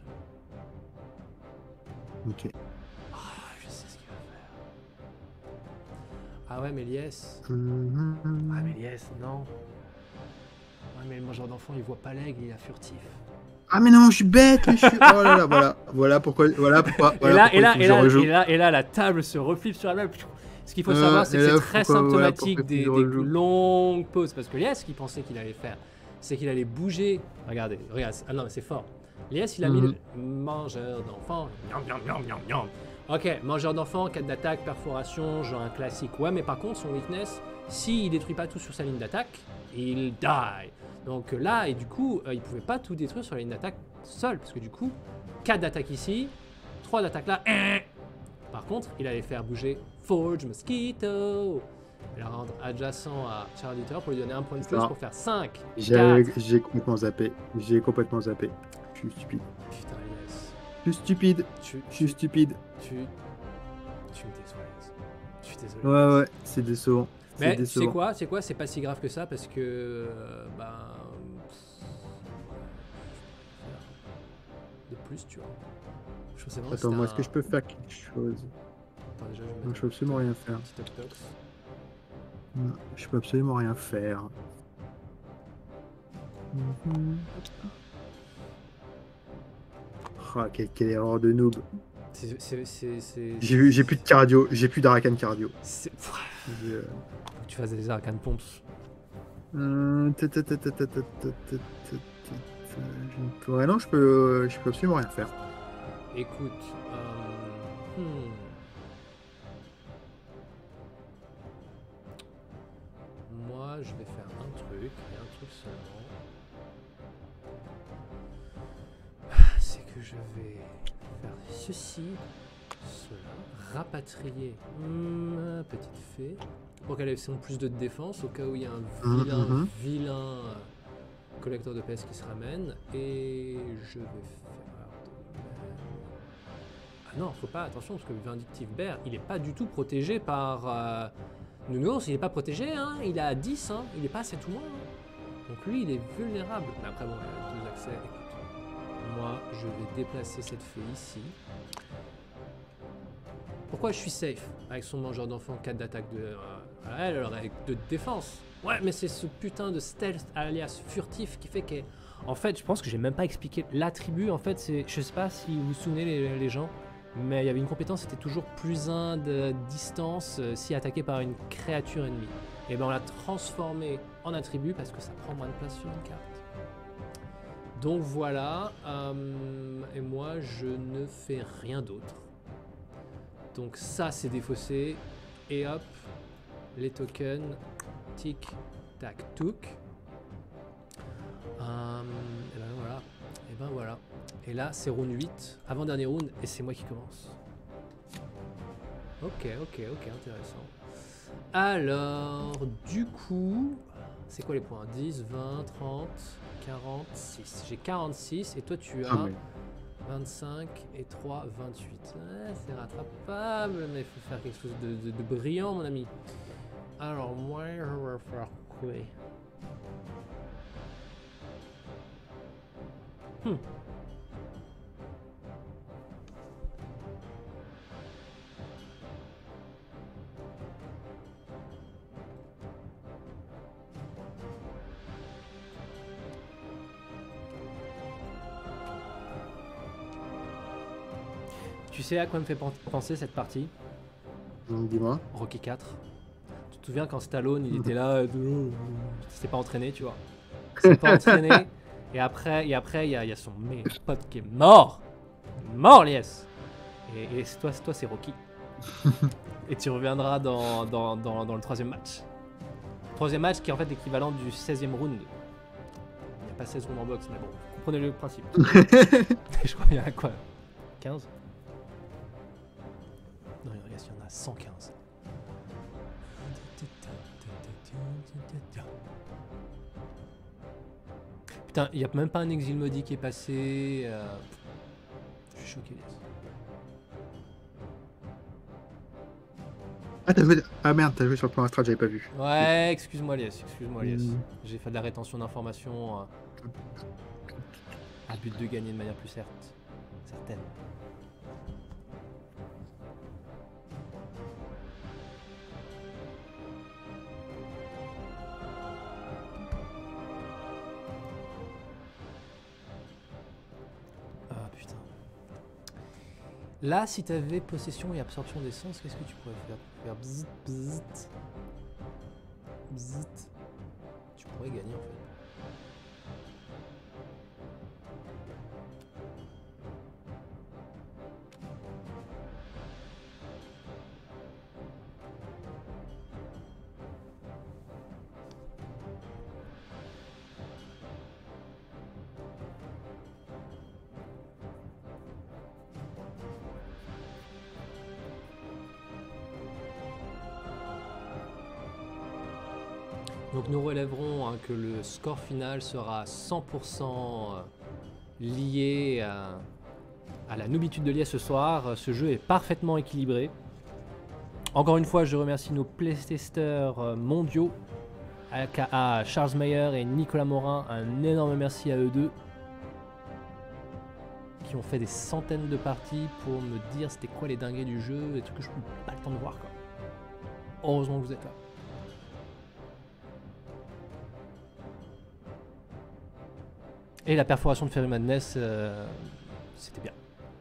Ok. Ah, je sais ce qu'il va faire. Ah ouais, mais Lies. Mhm. Ah, mais Lies, non. Ouais, mais le mangeur d'enfant, il voit pas l'aigle, il est furtif. Ah mais non, je suis bête, mais je suis... Oh là là, voilà, voilà pourquoi, voilà pourquoi, voilà et, là, pourquoi et, là, il faut et, que je là, rejoue. et, là, et là, la table se reflippe sur elle-même. Ce qu'il faut Euh, savoir, c'est que et là, c'est très pourquoi- voilà symptomatique pourquoi il des, faut que je des rejoue. longues pauses. Parce que Lies, ce qu'il pensait qu'il allait faire, c'est qu'il allait bouger. Regardez, regarde. Ah non, mais c'est fort. Lies, il a mis Mhm. le mangeur d'enfant. Miam, miam, miam, miam, miam. Ok, mangeur d'enfant, quatre d'attaque, perforation, genre un classique. Ouais, mais par contre, son weakness, s'il détruit pas tout sur sa ligne d'attaque, il die. Donc là, et du coup, euh, il pouvait pas tout détruire sur la ligne d'attaque seul. Parce que du coup, quatre d'attaque ici, trois d'attaque là. hein. Par contre, il allait faire bouger Forge Mosquito. Et la rendre adjacent à Charlie Eater pour lui donner un point de C'est plus ça. pour faire cinq. J'ai quatre. j'ai complètement zappé, j'ai complètement zappé. Je suis stupide. Putain, yes. Je suis stupide, Tu, je suis stupide. tu, tu me déçois, yes. Je suis désolé. Ouais ouais, c'est décevant. Mais C'est c'est décevant. quoi, c'est quoi, c'est pas si grave que ça parce que, euh, ben, de plus, tu vois. Je pensais vraiment Attends, moi, est-ce un... que je peux faire quelque chose? Attends, déjà, je vais Non, mettre je peux absolument rien faire. un petit toc-tox. Non, je peux absolument rien faire. Mm-hmm. Oh, quelle, quelle erreur de noob. C'est... c'est- c'est- c'est- J'ai vu- j'ai plus de cardio, j'ai plus d'Arakan cardio. c'est- Je- Faut que tu fasses des arcanes pompes. Hum, ta, ta, ta, ta, ta, ta, ta, ta, ta, ta, ta, je ne peux- ouais, non, je peux, je peux absolument rien faire. Écoute, euh, hmm. moi je vais faire un truc, et un truc seulement. C'est que je vais faire ceci, cela, rapatrier ma petite fée, pour qu'elle ait son plus de défense, au cas où il y a un Mhm, vilain, mhm. vilain euh, collecteur de peste qui se ramène, et je vais faire... Ah non, faut pas, attention, parce que le Vindictive Bear, il est pas du tout protégé par... Euh, Nounours, il est pas protégé, hein, il est à dix, hein, il est pas à sept ou moins. Hein. Donc lui, il est vulnérable. Mais après, bon, il a deux accès. Écoute, moi, je vais déplacer cette fée ici. Pourquoi je suis safe avec son mangeur d'enfants, quatre d'attaque de... Euh, elle, elle aurait deux de défense. Ouais, mais c'est ce putain de stealth alias furtif qui fait que... En fait, je pense que j'ai même pas expliqué l'attribut. En fait, c'est... Je sais pas si vous vous souvenez, les, les gens, mais il y avait une compétence, c'était toujours plus un de distance euh, si attaqué par une créature ennemie. Et ben on l'a transformé en attribut parce que ça prend moins de place sur une carte. Donc voilà, euh, et moi je ne fais rien d'autre. Donc ça c'est défaussé, et hop, les tokens, tic, tac, touk. Euh, et ben voilà, et ben voilà. Et là, c'est round huit, avant-dernier round, et c'est moi qui commence. Ok, ok, ok, intéressant. Alors, du coup, c'est quoi les points? Dix, vingt, trente, quarante-six. J'ai quarante-six, et toi tu as Ah, mais- vingt-cinq et trois, vingt-huit. Ouais, c'est rattrapable, mais il faut faire quelque chose de, de, de brillant, mon ami. Alors, moi, je vais faire quoi? Hmm. Tu sais à quoi me fait pen- penser cette partie? Hum, Dis-moi. Rocky quatre. Tu te souviens quand Stallone il était là, euh, il s'était pas entraîné, tu vois. Il s'est pas entraîné. Et après, et après, il y, a- il y a son meilleur pote qui est mort. Mort, Lies. Et, et toi, toi c'est Rocky. Et tu reviendras dans, dans, dans, dans le troisième match. Troisième match qui est en fait l'équivalent du seizième round. Il n'y a pas seize rounds en boxe, mais bon, vous comprenez le principe. Je crois qu'il y en a quoi? quinze? Non, il y en a cent quinze. Putain, il n'y a même pas un exil maudit qui est passé. Euh... Je suis choqué. Ah, t'as joué... ah merde, t'as joué sur le plan astral, j'avais pas vu. Ouais, excuse-moi, Lies, excuse-moi, Lies. Mm. J'ai fait de la rétention d'informations euh, à but de gagner de manière plus certe... certaine. Ah putain. Là, si t'avais possession et absorption d'essence, qu'est-ce que tu pourrais faire? Faire bzzzt, bzzzt. Bzzzt. Tu pourrais gagner en fait. Donc nous relèverons hein, que le score final sera cent pour cent lié à, à la noobitude de Lies ce soir. Ce jeu est parfaitement équilibré. Encore une fois, je remercie nos playtesters mondiaux, aka Charles Meyer et Nicolas Morin. Un énorme merci à eux deux. qui ont fait des centaines de parties pour me dire c'était quoi les dingueries du jeu, des trucs que je n'ai pas le temps de voir quoi. Heureusement que vous êtes là. Et la perforation de Fairy Madness, euh, c'était bien.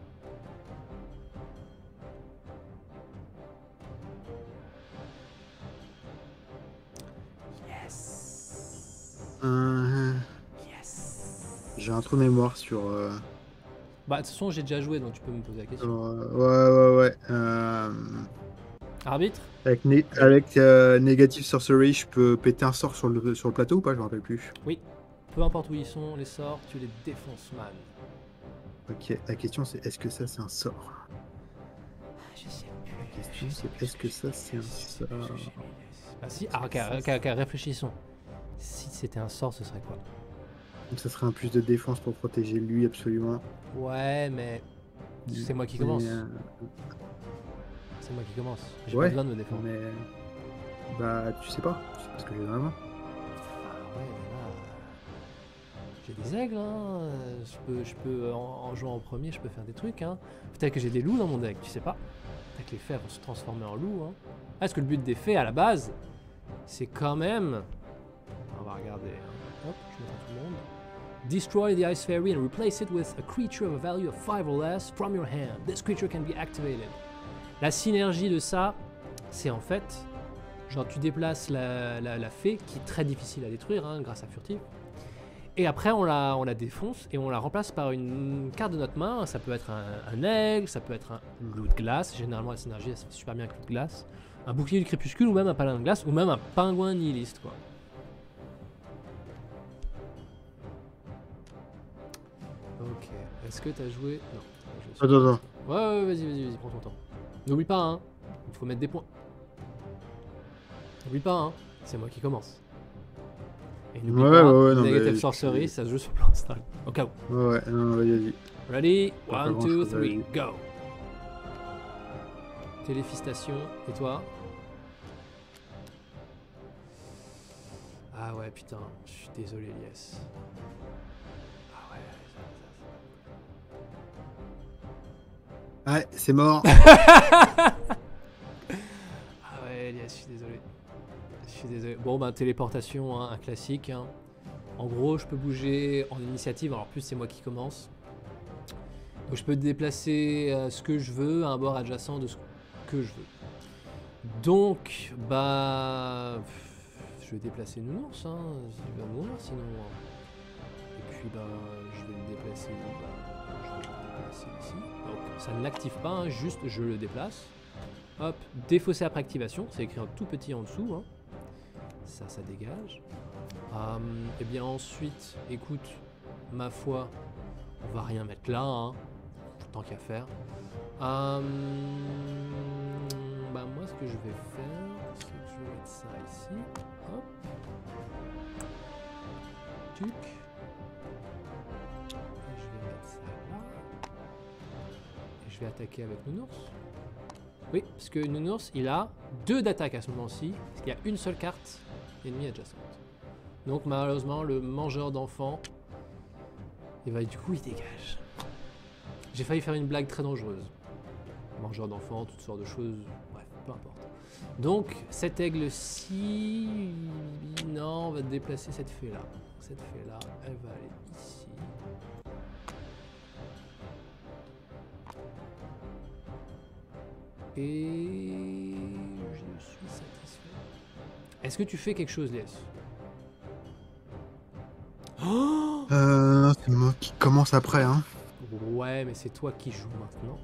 Yes. Euh, Yes. J'ai un trou de mémoire sur. Euh, Bah de toute façon j'ai déjà joué donc tu peux me poser la question. sur, euh, ouais, ouais, ouais. Euh, Arbitre? avec né avec euh, Negative Sorcery, je peux péter un sort sur le, sur le plateau ou pas? Je me rappelle plus. Oui. Peu importe où ils sont, les sorts, tu les défonces man. Ok, la question c'est est-ce que ça c'est un sort? Je sais La question c'est est-ce que ça c'est un sort? Ah si, ah, ok, ok, ok, réfléchissons. Si c'était un sort, ce serait quoi? Donc ça serait un plus de défense pour protéger lui absolument. Ouais, mais c'est moi qui commence. Mais, euh, C'est moi qui commence. J'ai Ouais, pas besoin de me défendre. mais bah tu sais pas, c'est parce que j'ai dans la main. Ah ouais, mais là, j'ai des aigles, hein. Je peux, je peux en, en jouant en premier, je peux faire des trucs, hein. Peut-être que j'ai des loups dans mon deck, tu sais pas. Peut-être que les fées vont se transformer en loups, hein. Ah, parce que le but des fées à la base, c'est quand même. On va regarder. Hein. Hop, je montre à tout le monde. Destroy the Ice Fairy and replace it with a creature of a value of five or less from your hand. This creature can be activated. La synergie de ça, c'est en fait, genre tu déplaces la, la, la fée, qui est très difficile à détruire hein, grâce à Furtive, et après on la, on la défonce et on la remplace par une carte de notre main. Ça peut être un, un aigle, ça peut être un loup de glace, généralement la synergie elle se fait super bien avec loup de glace, un bouclier du crépuscule ou même un paladin de glace, ou même un pingouin nihiliste quoi. Ok, est-ce que t'as joué... Non. t'as joué Attends, attends. Ouais, ouais, vas-y, vas-y, vas-y, prends ton temps. N'oublie pas, hein, il faut mettre des points. N'oublie pas, hein, c'est moi qui commence. Et n'oublie Ouais, pas, ouais, ouais, non, Negative mais- Sorcery, ça se joue sur plan install. Au cas où. Ouais, ouais, non, vas-y, vas-y. Ready? Pas One, two, grand-chose, three, vas-y. go! Téléphistation, et toi? Ah ouais, putain, je suis désolé, Lies. Ah ouais, ça, ça, Ouais, c'est mort. Ah ouais, Elias, je suis désolé. Je suis désolé. Bon, bah, téléportation, hein, un classique. Hein. En gros, je peux bouger en initiative. Alors, en plus, c'est moi qui commence. Donc, je peux déplacer euh, ce que je veux à un bord adjacent de ce que je veux. Donc, bah. Je vais déplacer Nounours, hein. Il va mourir sinon. Hein. Et puis, bah, je vais le déplacer. Bah, je vais le déplacer ici. Donc, ça ne l'active pas, hein, juste je le déplace. Hop, défausser après activation, c'est écrit en tout petit en dessous. Hein. Ça, ça dégage. Euh, et bien ensuite, écoute, ma foi, on va rien mettre là, hein, tant qu'à faire. Euh, bah moi, ce que je vais faire, c'est que je vais mettre ça ici. Hop. Tuc. Et je vais mettre ça là. Et je vais attaquer avec Nounours. Oui, parce que Nounours, il a deux d'attaque à ce moment-ci, parce qu'il y a une seule carte ennemie adjacente. Donc malheureusement, le mangeur d'enfants, et bah du coup, il dégage. J'ai failli faire une blague très dangereuse. Mangeur d'enfants, toutes sortes de choses, bref, peu importe. Donc, cet aigle-ci, non, on va déplacer cette fée-là. Cette fée-là, elle va aller ici. Et je suis satisfait. Est-ce que tu fais quelque chose, Lies? Oh Euh, c'est moi qui commence après, hein. ouais, mais c'est toi qui joues maintenant.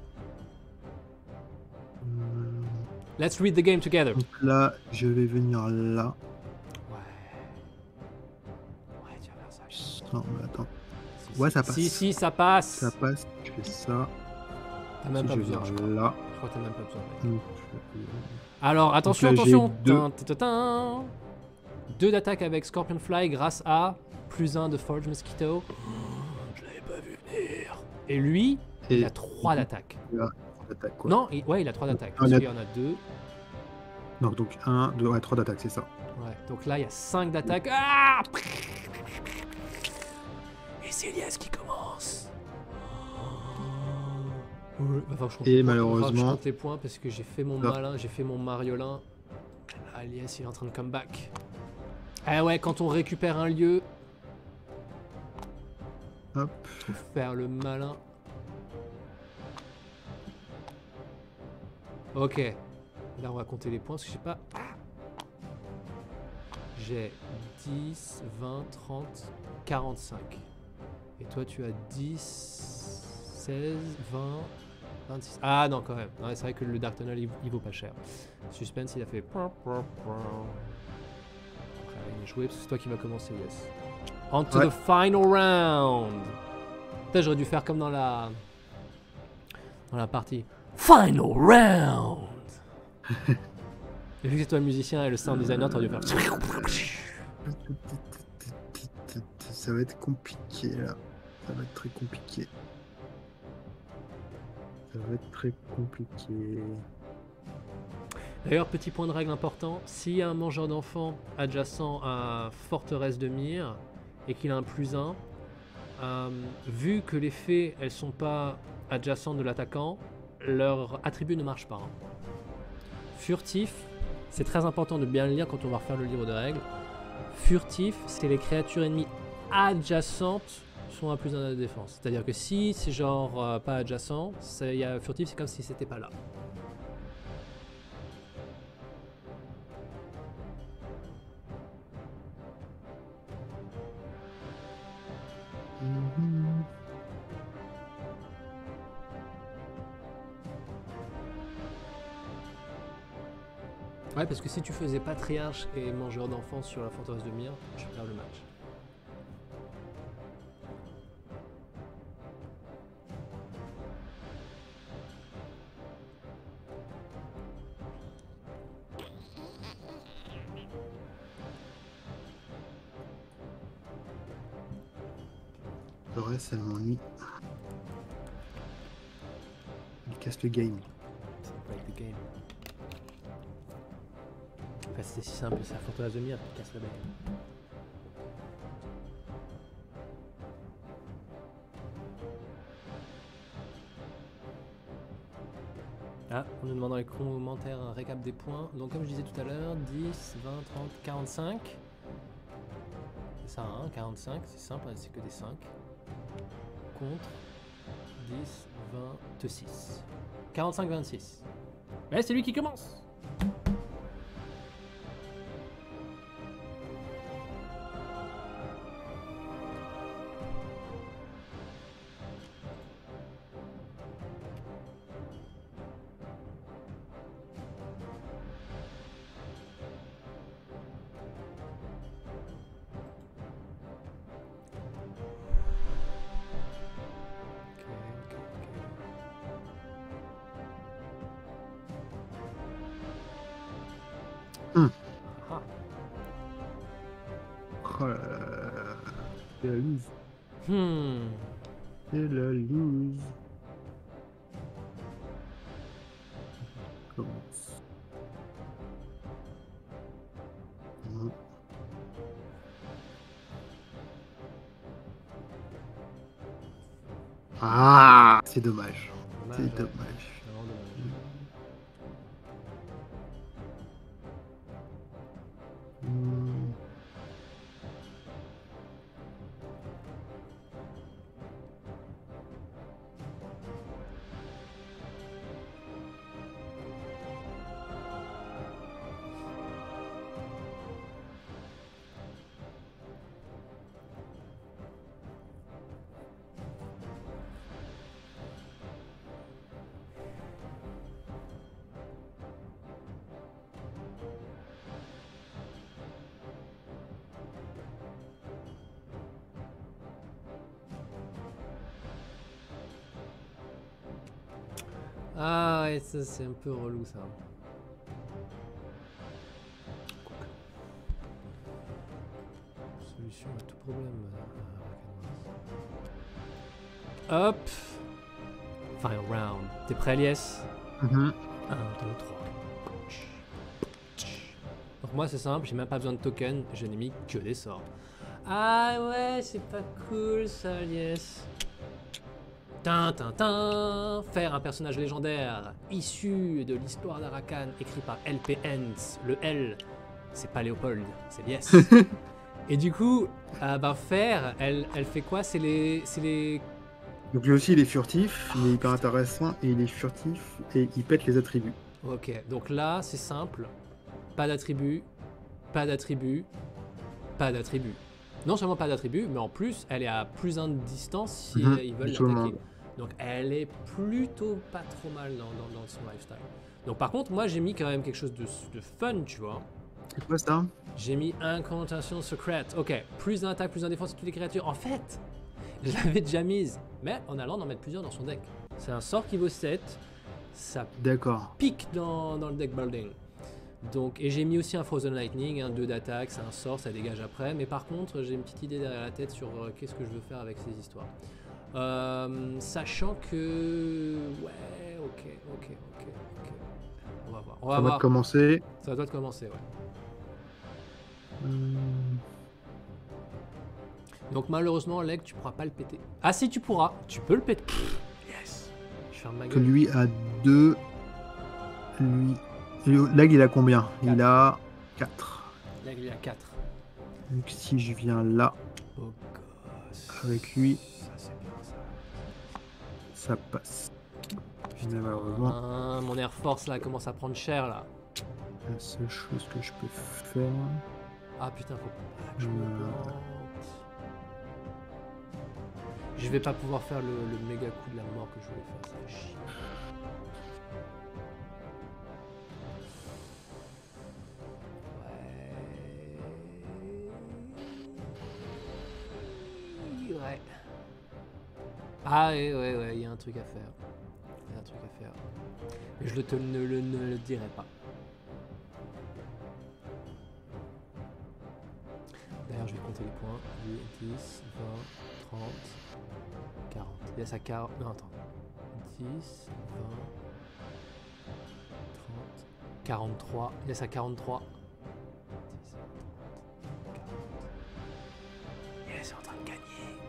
Hum, Let's read the game together. Donc là, je vais venir là. Ouais. Ouais, tu vas faire ça. Non, mais attends. Si, Ouais, si, ça passe. Si, si, ça passe. Ça passe, je fais ça. T'as même pas je besoin, viens je crois. là. Je crois que t'as même pas besoin. mec. Donc, je fais- Alors, attention, là, j'ai attention. deux. Tin, tin, tin, tin. Deux d'attaque avec Scorpion Fly grâce à plus un de Forge Mosquito. Je l'avais pas vu venir. Et lui, Et il a trois d'attaque. d'attaque, quoi. Non, il- ouais, il a trois d'attaque. Un Parce atta- qu'il y en a deux. Non, donc un, deux, ouais, trois d'attaque, c'est ça. Ouais, donc là, il y a cinq d'attaque. Ah Et c'est Elias qui commence. Ouais, va falloir que je compte Et les points. Va falloir que je malheureusement- compte les points parce que j'ai fait mon Non. malin, j'ai fait mon mariolin. Alias, il est en train de come back. Ah ouais, quand on récupère un lieu, Hop. faut faire le malin. Ok. Là, on va compter les points parce que je sais pas. J'ai dix, vingt, trente, quarante-cinq. Et toi, tu as dix, seize, vingt, vingt-six. Ah non, quand même. Ouais, c'est vrai que le Dark Tunnel, il, il vaut pas cher. Suspense, il a fait. Après, il est joué parce que c'est toi qui va commencer, yes. On to Ouais. the final round. Putain, j'aurais dû faire comme dans la. Dans la partie. Final round. Et vu que c'est toi le musicien et le sound designer, t'aurais dû faire. Ça va être compliqué là. Ça va être très compliqué. Ça va être très compliqué. D'ailleurs, petit point de règle important, s'il y a un mangeur d'enfants adjacent à Forteresse de Mire et qu'il a un plus un, euh, vu que les fées, elles sont pas adjacentes de l'attaquant, leur attribut ne marche pas. hein. Furtif, c'est très important de bien le lire quand on va refaire le livre de règles. Furtif, c'est les créatures ennemies adjacentes sont à plus un de défense. C'est-à-dire que si c'est genre euh, pas adjacent, c'est- y a furtif, c'est comme si c'était pas là. Mhm. Ouais, parce que si tu faisais patriarche et mangeur d'enfants sur la forteresse de Mire, tu perds le match. Le reste, elle m'ennuie. Elle casse le game. Ça peut être the game. Enfin, c'est si simple, c'est la forteresse de Mire qui casse la bague. Ah, on nous demande dans les commentaires un récap des points. Donc comme je disais tout à l'heure, dix, vingt, trente, quarante-cinq. C'est ça, hein, quarante-cinq, c'est simple, hein, c'est que des cinq. Contre dix, vingt-six. quarante-cinq, vingt-six. Mais c'est lui qui commence. Ok, ok, ok. Hum. Ah. Oh là là. C'est la loose. Hmm. C'est la loose. Commence. Non. Ah, c'est dommage. Dommage, C'est ouais. dommage. Vraiment dommage. Hmm. Ah ouais, ça c'est un peu relou ça. Solution à tout problème. euh, Hop. Final round. T'es prêt, Alias? Mhm. un, deux, trois. Donc moi c'est simple, j'ai même pas besoin de token, je n'ai mis que des sorts. Ah ouais, c'est pas cool ça, Alias. tin, tin, tin, faire un personnage légendaire issu de l'histoire d'Arakan, écrit par L P Hens. Le L, c'est pas Léopold, c'est Lies. Et du coup, euh, ben faire, elle, elle fait quoi? C'est les, c'est les... Donc lui aussi il est furtif, il est hyper intéressant et il est furtif et il pète les attributs. Ok, donc là c'est simple, pas d'attribut, pas d'attribut, pas d'attribut. Non seulement pas d'attribut, mais en plus elle est à plus un de distance si Mhm, ils veulent absolument. l'attaquer. Donc elle est plutôt pas trop mal dans, dans, dans son lifestyle. Donc par contre moi j'ai mis quand même quelque chose de, de fun, tu vois. C'est quoi ça? J'ai mis incantation secrète. Ok, plus un attaque, plus un défense sur toutes les créatures. En fait, je l'avais déjà mise, mais en allant en mettre plusieurs dans son deck. C'est un sort qui vaut sept, ça D'accord. pique dans, dans le deck building. Donc, et j'ai mis aussi un Frozen Lightning, un deux d'attaque, c'est un sort, ça dégage après. Mais par contre, j'ai une petite idée derrière la tête sur euh, qu'est-ce que je veux faire avec ces histoires. Euh, sachant que... Ouais, ok, ok, ok, ok. On va voir. On va Ça va voir. te commencer. Ça doit te commencer, ouais. Hum, Donc malheureusement, Leg, tu pourras pas le péter. Ah si, tu pourras. Tu peux le péter. Yes. Je ferme ma que gueule. lui a deux. Lui. Lag il a combien? Quatre. Il a quatre. Leg, il a quatre. Donc si je viens là Oh gosse. avec lui, Ça, c'est bien ça. ça passe. Putain, Mais malheureusement, ah, mon Air Force là commence à prendre cher là. la seule chose que je peux faire. Ah putain, faut pas que je me Euh. plante. Je vais pas pouvoir faire le, le méga coup de la mort que je voulais faire, ça va chier. Ouais. Ouais. Ah ouais, ouais, ouais, il y a un truc à faire. Il y a un truc à faire. Mais je le te, ne, le, ne le dirai pas. D'ailleurs, je vais compter les points. dix, vingt, trente, quarante. Il y a sa quarante. Non, attends. dix, vingt, trente, quarante-trois. Il y a sa quarante-trois. dix, trente, quarante. Yes, c'est en train de gagner.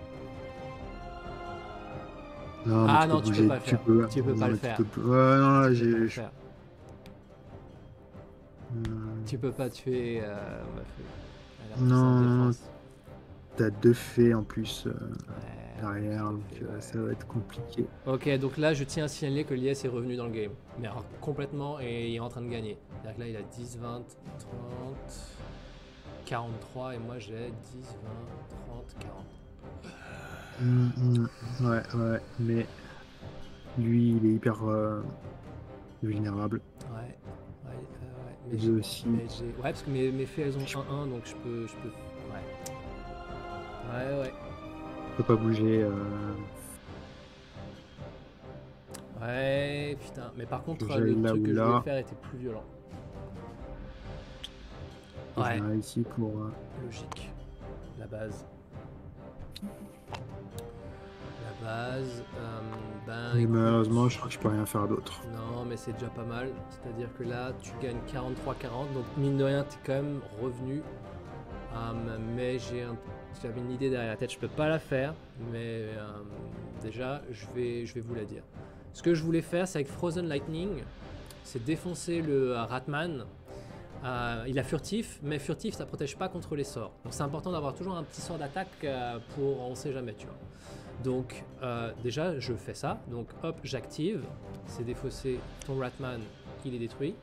Non, mais Ah tu non, peux tu bouger, peux pas le faire. peux- Tu peux non, pas le mais tu faire. peux- Ouais, non, là, Tu peux pas j'ai. le je- faire. Hum, Tu peux pas tuer euh, ma fille. Elle a plus Non, un de non, défense. T'as deux fées en plus euh, Ouais, derrière, tout à donc fait, euh, ouais. ça va être compliqué. Ok, donc là, je tiens à signaler que l'I S est revenu dans le game. Mais alors, complètement, et il est en train de gagner. C'est-à-dire que là, il a dix, vingt, trente, quarante-trois, et moi, j'ai dix, vingt, trente, quarante. Hum, hum, Ouais, ouais, mais lui, il est hyper euh, vulnérable. Ouais, ouais, euh, ouais. Mais Et j'ai... lui aussi. mais j'ai- Ouais, parce que mes, mes fées, elles ont un un, donc je peux... Je peux... Ouais. Ouais, ouais. Je peux pas bouger. euh, Ouais, putain. Mais par contre, Que le j'aille là truc ou que je voulais là. faire était plus violent. Je Ouais, viens ici pour. euh, logique. La base. La base, euh, ben... Mais écoute, malheureusement, je crois que je peux rien faire d'autre. non, mais c'est déjà pas mal. C'est-à-dire que là, tu gagnes quarante-trois quarante. Donc, mine de rien, t'es quand même revenu. Euh, mais j'ai un... j'avais une idée derrière la tête. Je peux pas la faire. Mais euh, déjà, je vais, je vais vous la dire. Ce que je voulais faire, c'est avec Frozen Lightning. C'est défoncer le euh, Ratman. Euh, il a furtif, mais furtif, ça protège pas contre les sorts. Donc, c'est important d'avoir toujours un petit sort d'attaque euh, pour... on sait jamais, tu vois. Donc euh, déjà je fais ça, donc hop j'active, c'est défaussé, ton Ratman il est détruit.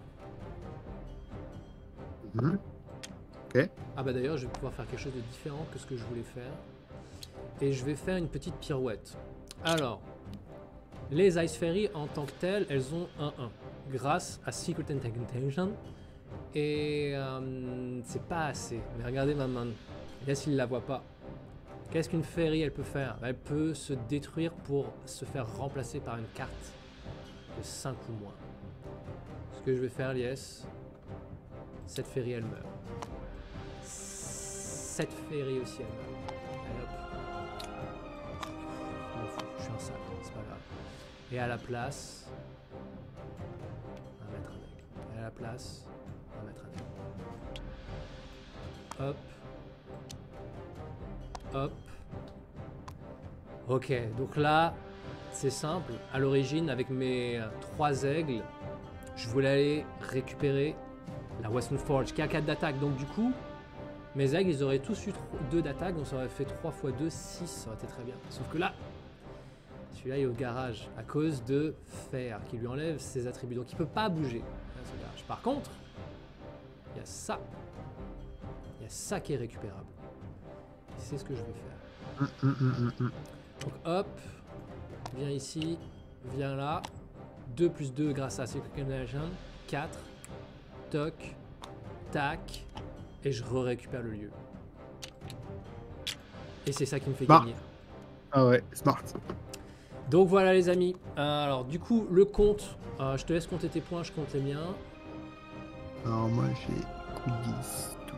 Mhm. Ok. Ah bah d'ailleurs je vais pouvoir faire quelque chose de différent que ce que je voulais faire. Et je vais faire une petite pirouette. Alors, les Ice Fairy en tant que telles, elles ont un un grâce à Secret Incantation. Et euh, c'est pas assez, mais regardez ma main, yes il la voit pas. Qu'est-ce qu'une fairy elle peut faire? Elle peut se détruire pour se faire remplacer par une carte de cinq ou moins. Ce que je vais faire, Lies, cette fairy elle meurt. Cette fairy aussi elle meurt. Allez hop. Je m'en fous, je suis un sac, c'est pas grave. Et à la place, on va mettre un aigle. Et à la place, on va mettre un aigle. Hop. Hop. Ok, donc là, c'est simple. À l'origine, avec mes euh, trois aigles, je voulais aller récupérer la Western Forge qui a quatre d'attaque. Donc du coup, mes aigles, ils auraient tous eu deux d'attaque, donc ça aurait fait trois fois deux, six, ça aurait été très bien. Sauf que là, celui-là est au garage à cause de fer qui lui enlève ses attributs. Donc il peut pas bouger. Là, c'est au garage. Par contre, il y a ça. Il y a ça qui est récupérable. C'est ce que je vais faire. Hum, hum, hum, hum. Donc hop, viens ici, viens là. deux plus deux grâce à Secret Connection. quatre. Toc. Tac. Et je re-récupère le lieu. Et c'est ça qui me fait Bah. gagner. Ah ouais, smart. Donc voilà les amis. Euh, alors du coup, le compte, euh, je te laisse compter tes points, je compte les miens. Alors moi j'ai coup dix, douze.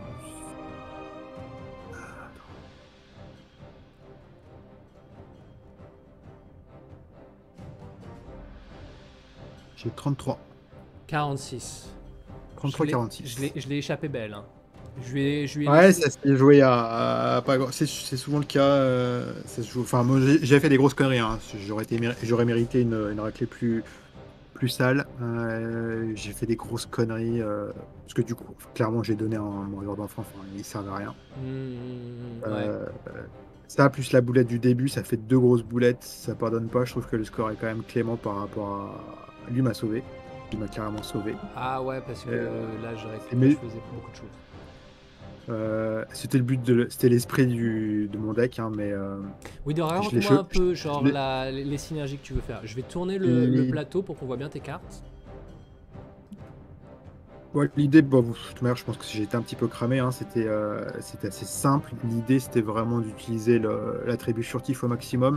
J'ai trente-trois. quarante-six. trente-trois, Je l'ai- quarante-six. Je l'ai- je l'ai échappé belle. Hein. Je lui ai, je lui ai Ouais, laissé- ça s'est joué à, à pas grand- C'est c'est souvent le cas. euh, ça se joue. Enfin, moi j'ai j'ai fait des grosses conneries. Hein. J'aurais été, méri- j'aurais mérité une, une raclée plus, plus sale. Euh, j'ai fait des grosses conneries euh, parce que du coup, clairement, j'ai donné un mangeur d'enfant. Enfin, il servait à rien. Mmh, mmh, ouais. Euh, Ça plus la boulette du début, ça fait deux grosses boulettes. Ça pardonne pas. Je trouve que le score est quand même clément par rapport à. Lui m'a sauvé. Il m'a carrément sauvé. Ah ouais, parce que Euh, là, j'aurais mais- je faisais beaucoup de choses. Euh, c'était le but de, le- c'était l'esprit du de mon deck, hein, mais. euh, Oui, d'ailleurs, je l'ai raconte-moi un cho- peu genre je l'ai- la- les les synergies que tu veux faire. Je vais tourner le, Les- le plateau pour qu'on voit bien tes cartes. Ouais, l'idée, bon, vous- de toute manière, je pense que j'étais un petit peu cramé, hein, c'était euh, c'était assez simple. L'idée, c'était vraiment d'utiliser le- l'attribut furtif au maximum.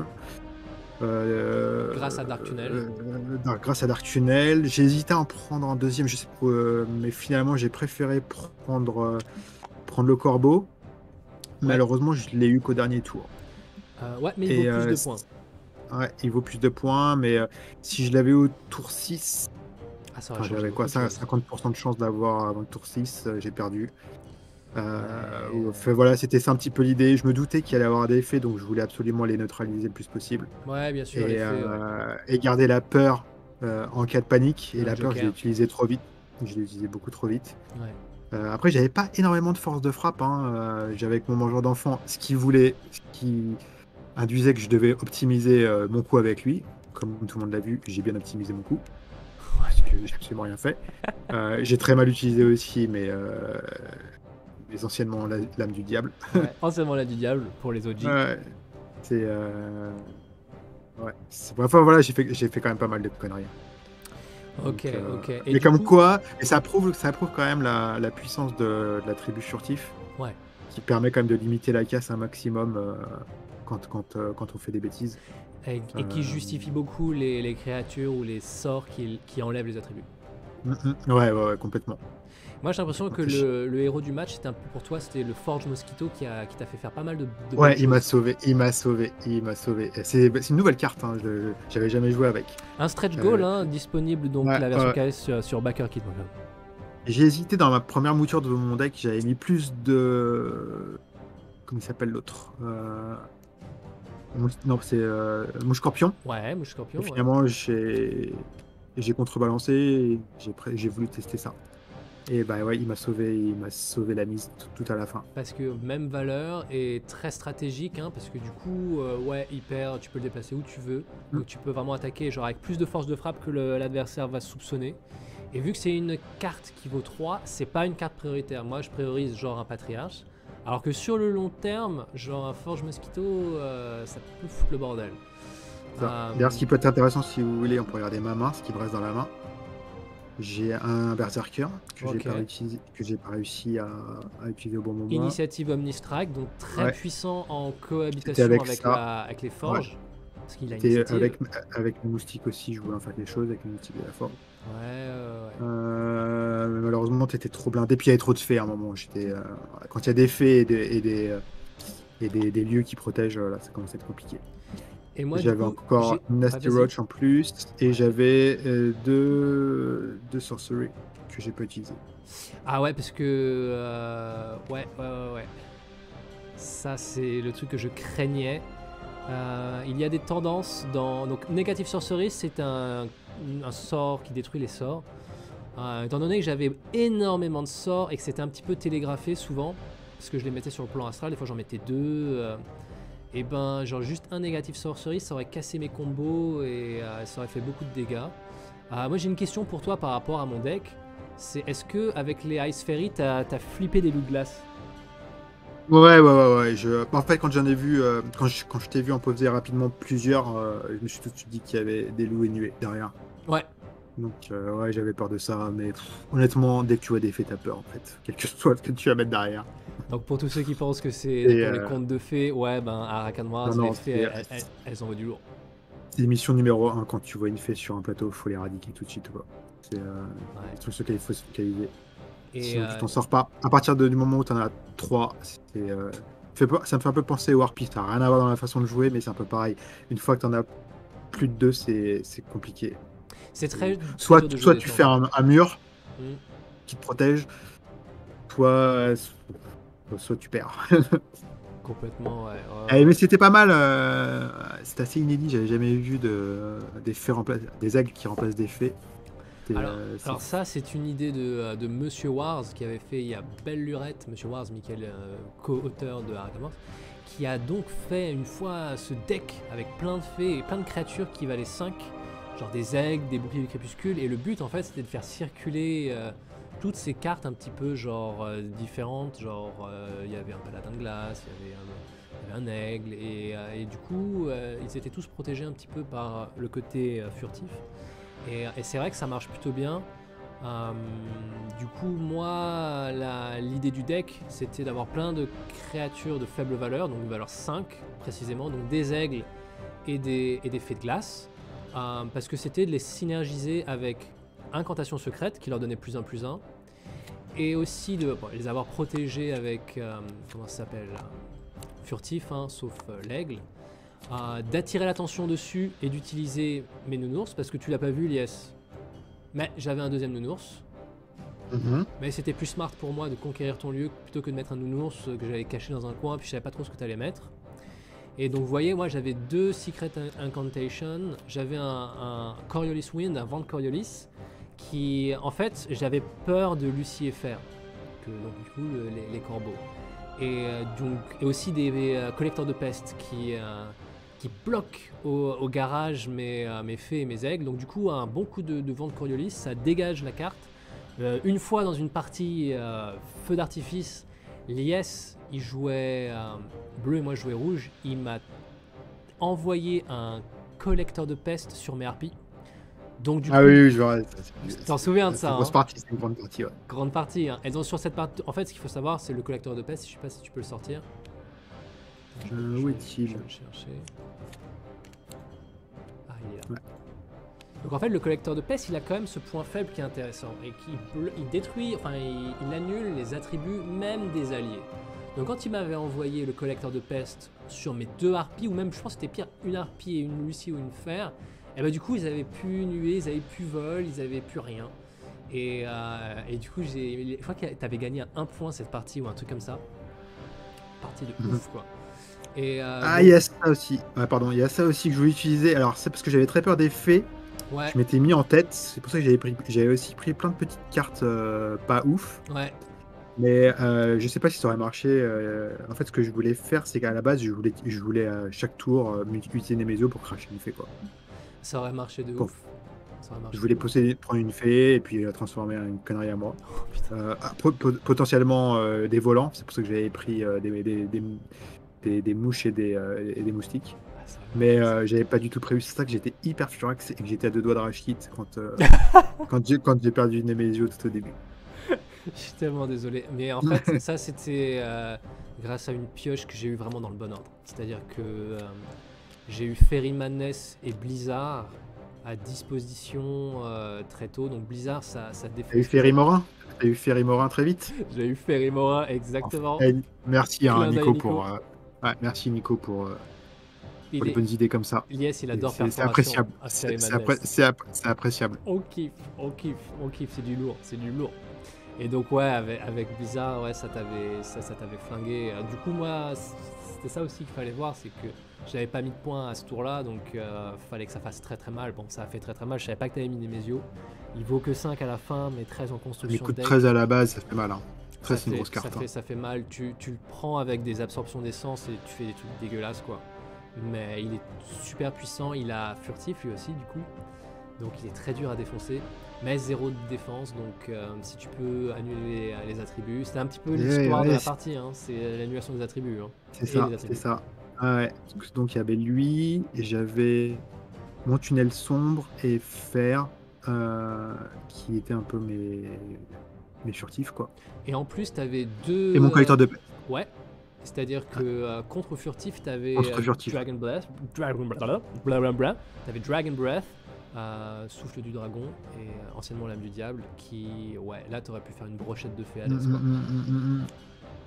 Euh, Grâce à Dark Tunnel. euh, euh, grâce à Dark Tunnel. J'ai hésité à en prendre un deuxième, je sais pas, euh, mais finalement, j'ai préféré prendre, euh, prendre le corbeau. Ouais. Malheureusement, je l'ai eu qu'au dernier tour. Euh, ouais, mais il Et, vaut plus euh, de points. Ouais, il vaut plus de points, mais euh, si je l'avais eu au tour six, Ah, ça aurait enfin, changé j'avais quoi, beaucoup de choses. cinquante pour cent de chance d'avoir avant le tour six, euh, j'ai perdu. Euh, Ouais. Fait, voilà, c'était ça un petit peu l'idée. Je me doutais qu'il allait y avoir des effets, donc je voulais absolument les neutraliser le plus possible. Ouais, bien sûr, Et, les faits, ouais. euh, et garder la peur euh, en cas de panique. Et Un la peur, je l'ai joker. utilisée trop vite. Je l'ai utilisée beaucoup trop vite. Ouais. Euh, après, j'avais pas énormément de force de frappe. Hein. Euh, j'avais avec mon mangeur d'enfant ce qu'il voulait, ce qui induisait que je devais optimiser euh, mon coup avec lui. Comme tout le monde l'a vu, j'ai bien optimisé mon coup. Parce que j'ai absolument rien fait. Euh, j'ai très mal utilisé aussi, mais, euh, mais anciennement la- l'âme du diable. Ouais. Anciennement la du diable pour les O G. Ouais, c'est. Euh... Ouais. c'est- Enfin voilà, j'ai fait, j'ai fait quand même pas mal de conneries. Ok, Donc, euh, ok. Et mais du comme coup- quoi, et ça prouve, ça prouve quand même la, la puissance de, de l'attribut furtif. Ouais. Qui permet quand même de limiter la casse un maximum euh, quand, quand, euh, quand on fait des bêtises. Et, et qui Euh, justifie beaucoup les, les créatures ou les sorts qui, qui enlèvent les attributs. Mm, mm. Ouais, ouais, ouais, complètement. Moi j'ai l'impression que Ok. le, le héros du match, c'était un peu pour toi, c'était le Forge Mosquito qui a- qui t'a fait faire pas mal de, de Ouais, bonnes il m'a choses. sauvé, il m'a sauvé, il m'a sauvé. C'est c'est une nouvelle carte, hein, je- j'avais jamais joué avec. Un stretch goal, Euh, hein, disponible donc ouais, la version ouais. K S sur, sur backerkit point com. J'ai hésité dans ma première mouture de mon deck, j'avais mis plus de. Comment il s'appelle l'autre euh... Mou- Non, c'est euh... Mouche Scorpion. Ouais, Mouche Scorpion. Et ouais. finalement, j'ai j'ai contrebalancé et j'ai pré- j'ai voulu tester ça. Et bah ouais, il m'a sauvé, il m'a sauvé la mise tout, tout à la fin. Parce que même valeur est très stratégique, hein, parce que du coup, euh, ouais, hyper, tu peux le déplacer où tu veux. Mm. Donc tu peux vraiment attaquer genre avec plus de force de frappe que le- l'adversaire va soupçonner. Et vu que c'est une carte qui vaut trois, c'est pas une carte prioritaire. Moi, je priorise genre un Patriarche. Alors que sur le long terme, genre un Forge Mosquito, euh, ça peut foutre le bordel. Ça. Euh, D'ailleurs, ce qui peut être intéressant, si vous voulez, on peut regarder ma main, ce qui me reste dans la main. J'ai un Berserker que j'ai Ok. pas, utilisé- que j'ai pas réussi à, à utiliser au bon moment. Initiative Omnistrike, donc très Ouais. puissant en cohabitation C'était avec avec, ça. la- avec les forges. Parce qu'il a C'était initiative. avec, avec le moustique aussi, je voulais en faire quelque chose avec le moustique de la forme. Ouais, euh, ouais. Euh, mais malheureusement, t'étais trop blindé, puis il y avait trop de fées à un moment. J'étais, euh, quand il y a des fées et des, et des, euh, et des, des lieux qui protègent, là, ça commence à être compliqué. Et moi, du J'avais coup, encore j'ai- une Nasty Ah, vas-y. Roach en plus, et j'avais euh, deux, deux Sorcery que j'ai pas utilisé. Ah ouais, parce que... euh, ouais, ouais, ouais, ouais. Ça, c'est le truc que je craignais. Euh, il y a des tendances dans... Donc, Negative Sorcery, c'est un, un sort qui détruit les sorts. Euh, étant donné que j'avais énormément de sorts et que c'était un petit peu télégraphé souvent, parce que je les mettais sur le plan astral, des fois j'en mettais deux, euh, et ben genre juste un Negative Sorcery, ça aurait cassé mes combos et euh, ça aurait fait beaucoup de dégâts. Euh, moi j'ai une question pour toi par rapport à mon deck, c'est est-ce que avec les Ice Fairy, t'as as flippé des loups de glace? Ouais, ouais, ouais, ouais. Je... En fait, quand j'en ai vu, euh, quand je, quand je t'ai vu en poser rapidement plusieurs, euh, je me suis tout de suite dit qu'il y avait des loups et nuées derrière. Ouais. Donc, euh, ouais, j'avais peur de ça. Mais pff, honnêtement, dès que tu vois des fées, t'as peur en fait. Quel que soit ce que tu vas mettre derrière. Donc pour tous ceux qui pensent que c'est Et, pour les euh, contes de fées, ouais ben à Rakan-Mars, non, les non, fées c'est elles, elles, elles envoient du lourd. c'est mission numéro un. Quand tu vois une fée sur un plateau, faut l'éradiquer tout de suite. Quoi. C'est euh, Ouais. des trucs sur lesquels il faut se focaliser. Et Sinon, euh, tu t'en sors pas. À partir de- du moment où t'en as trois, c'est, euh, fait pas- ça me fait un peu penser au Warpy. Ça n'a rien à voir dans la façon de jouer, mais c'est un peu pareil. Une fois que t'en as plus de deux, c'est c'est compliqué. c'est très, très Soit, dur de jouer soit des tu temps. fais un, un mur Mm. qui te protège, soit, euh, soit tu perds. Complètement, ouais. ouais, Eh, mais ouais. c'était pas mal. Euh, c'était assez inédit. J'avais jamais vu de, des fées remplacer, des aigles qui remplacent des fées. C'était, Alors, euh, c'est- alors ça, c'est une idée de, euh, de Monsieur Wars qui avait fait il y a belle lurette, Monsieur Wars, Michael, euh, co-auteur de Arkham, qui a donc fait une fois ce deck avec plein de fées et plein de créatures qui valaient cinq, genre des aigles, des boucliers du crépuscule, et le but en fait c'était de faire circuler euh, toutes ces cartes un petit peu genre euh, différentes, genre euh, il y avait un paladin de glace, il y avait un, il y avait un aigle, et, euh, et du coup euh, ils étaient tous protégés un petit peu par le côté euh, furtif. Et, et c'est vrai que ça marche plutôt bien. Euh, du coup, moi, la- l'idée du deck, c'était d'avoir plein de créatures de faible valeur, donc de valeur cinq précisément, donc des aigles et des, et des fées de glace, euh, parce que c'était de les synergiser avec Incantation Secrète, qui leur donnait plus un plus un, et aussi de bon, les avoir protégés avec, euh, comment ça s'appelle, euh, furtif, hein, sauf euh, l'aigle. Euh, d'attirer l'attention dessus et d'utiliser mes nounours parce que tu l'as pas vu Lies, mais j'avais un deuxième nounours, Mhm. mais c'était plus smart pour moi de conquérir ton lieu plutôt que de mettre un nounours que j'allais cacher dans un coin puis je savais pas trop ce que tu allais mettre. Et donc vous voyez, moi j'avais deux Secret Incantation, j'avais un, un Coriolis Wind, un vent de Coriolis qui en fait j'avais peur de Lucifer, que donc du coup le- les, les corbeaux, et euh, donc et aussi des euh, collecteurs de peste qui euh, qui bloquent au, au garage mes, euh, mes fées et mes aigles. Donc du coup, un bon coup de, de vent de Coriolis, ça dégage la carte. Euh, une fois dans une partie euh, feu d'artifice, Lies, il jouait euh, bleu et moi je jouais rouge. Il m'a envoyé un collecteur de peste sur mes harpies. Donc du Ah coup, oui, oui, je vois. tu t'en souviens de C'est ça, une grosse hein. partie, c'est une grande partie. Ouais. Grande partie. Hein. Elles ont sur cette partie. En fait, ce qu'il faut savoir, c'est le collecteur de peste. Je sais pas si tu peux le sortir. Je, Euh, je où vais- est-il? je vais le chercher. Ah, il est là. Ouais. Donc en fait, le collecteur de peste, il a quand même ce point faible qui est intéressant et qui blo- il détruit, enfin, il, il annule les attributs même des alliés. Donc quand il m'avait envoyé le collecteur de peste sur mes deux harpies, ou même je pense que c'était pire, une harpie et une Lucie ou une fer, et bah du coup ils avaient plus nuée, ils avaient plus vol, ils avaient plus rien. Et, euh, et du coup, j'ai, je crois que t'avais gagné à un point cette partie ou un truc comme ça. Partie de Mhm. ouf quoi. Et euh, Ah, donc- il y a ça aussi. Ouais, pardon, il y a ça aussi que je voulais utiliser. Alors, c'est parce que j'avais très peur des fées. ouais, Je m'étais mis en tête. C'est pour ça que j'avais pris, j'avais aussi pris plein de petites cartes euh, pas ouf. ouais. Mais euh, je sais pas si ça aurait marché. euh, En fait, ce que je voulais faire, c'est qu'à la base, je voulais, je voulais à chaque tour euh, utiliser Nemesio pour cracher une fée, quoi. Ça aurait marché de Bon. ouf. Ça aurait marché Je voulais de ouf. posséder, prendre une fée et puis la transformer en une connerie à moi. Oh, putain. Euh, ah, po- po- potentiellement euh, des volants. C'est pour ça que j'avais pris euh, des, des, des, des- des mouches et des, euh, et des moustiques. Ah, ça aurait Mais marché, euh, j'avais pas du tout prévu. C'est ça que j'étais hyper furax et que j'étais à deux doigts de rage quit quand, euh, ça. quand j'ai quand j'ai perdu Nemesio tout au début. Je suis tellement désolé. Mais en fait, ça, c'était euh, grâce à une pioche que j'ai eu vraiment dans le bon ordre. C'est-à-dire que euh, j'ai eu Fairy Madness et Blizzard à disposition euh, très tôt. Donc Blizzard, ça, ça défonce. T'as eu Ferry Morin T'as eu Ferry Morin très vite. J'ai eu Fairy Mora, exactement. Eh, merci hein, Clin d'œil, Nico, Nico. pour. euh, ouais, merci Nico pour, euh, Il pour les est... bonnes idées comme ça. Lies, il adore C'est- faire C'est appréciable. à C'est Fairy c'est Madness. appré- c'est app- c'est appréciable. On kiffe, on kiffe, on kiffe, c'est du lourd, c'est du lourd. Et donc ouais, avec, avec Blizzard, ouais, ça t'avait ça, ça t'avait flingué. Euh, Du coup, moi, c'était ça aussi qu'il fallait voir, c'est que j'avais pas mis de points à ce tour-là, donc euh, fallait que ça fasse très très mal. Bon, ça a fait très très mal, je savais pas que t'avais mis des Mésio. Il vaut que cinq à la fin, mais treize en Les construction de coups de deck. treize à la base, ça fait mal. Hein. Ça treize, c'est une fait, grosse ça, carte. Hein. fait, ça fait mal, tu, tu le prends avec des absorptions d'essence et tu fais des trucs dégueulasses quoi. Mais il est super puissant, il a furtif lui aussi du coup. Donc il est très dur à défoncer, mais zéro de défense, donc euh, si tu peux annuler les, les attributs, c'était un petit peu Et l'histoire ouais, de la c'est partie, hein, c'est l'annulation des attributs. Hein, c'est et ça, les c'est attributs. ça. Ah ouais. Donc il y avait lui, et j'avais mon tunnel sombre et fer, euh, qui étaient un peu mes, mes furtifs, quoi. Et en plus, tu avais Et deux... mon euh, collecteur de paix, ouais, c'est-à-dire que euh, contre furtif, tu avais contre furtif. Dragon Breath, Dragon Breath, blablabla, t'avais Dragon Breath, euh, souffle du dragon et euh, anciennement lame du diable, qui, ouais, là t'aurais pu faire une brochette de fée à Mm, l'aise quoi. mm, mm, mm, mm.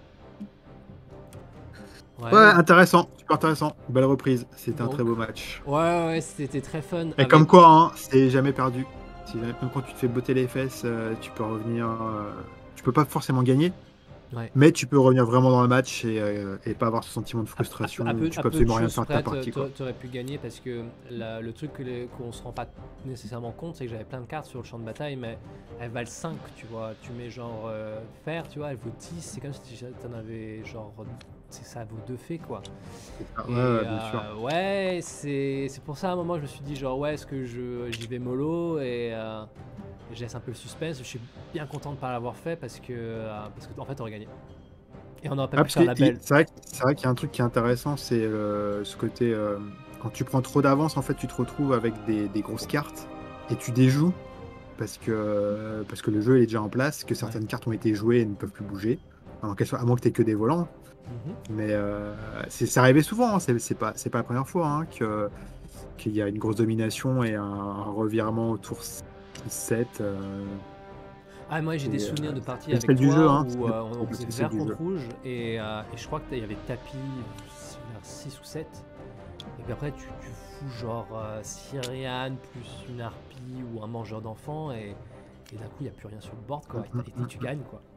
Ouais, Ouais, intéressant, super intéressant. Belle reprise, c'était un donc, très beau match. ouais, ouais, c'était très fun. Et Avec... comme quoi, hein, c'est jamais perdu. Si jamais- même quand tu te fais botter les fesses, euh, tu peux revenir. euh, tu peux pas forcément gagner, Ouais. mais tu peux revenir vraiment dans le match et, euh, et pas avoir ce sentiment de À, frustration à- à où peu, tu à peux peu de absolument rien choses faire de ta près, t'a- partie, quoi. t'a- t'aurais pu gagner parce que la- le truc que les- qu'on se rend pas nécessairement compte, c'est que j'avais plein de cartes sur le champ de bataille, mais elles valent cinq, tu vois. Tu mets genre euh, fer, tu vois, elle vaut dix, c'est comme si t'en avais genre. C'est ça vaut deux fées, quoi. Ah, Et ouais, ouais, bien sûr. euh, ouais, c'est c'est pour ça à un moment je me suis dit, genre, ouais, est-ce que je- j'y vais mollo et. euh, et je laisse un peu le suspense. Je suis bien content de ne pas l'avoir fait parce que, euh, parce que en fait, on aurait gagné. Et on n'aurait pas Ah, pu parce faire que la il- belle. c'est vrai, que- c'est vrai qu'il y a un truc qui est intéressant, c'est euh, ce côté. euh, quand tu prends trop d'avance, en fait, tu te retrouves avec des, des grosses cartes et tu déjoues parce que, euh, parce que le jeu est déjà en place, que certaines cartes ont été jouées et ne peuvent plus bouger, à moins, qu'elles soient- à moins que tu aies que des volants. Mhm. Mais euh, c'est c'est arrivé souvent, hein, c'est c'est pas, c'est pas la première fois hein, que, qu'il y a une grosse domination et un, un revirement au tour six sept. euh, Ah, moi j'ai des et, euh, souvenirs de parties c'est le avec sel du jeu, toi hein, où c'est euh, on, c'est on le faisait sel vert du contre jeu. rouge et, euh, et je crois qu'il y avait tapis vers six ou sept. Et puis après tu, tu fous genre euh, Syriane plus une harpie ou un mangeur d'enfants et, et d'un coup il n'y a plus rien sur le board quoi. Et, t'as- et- et tu gagnes quoi.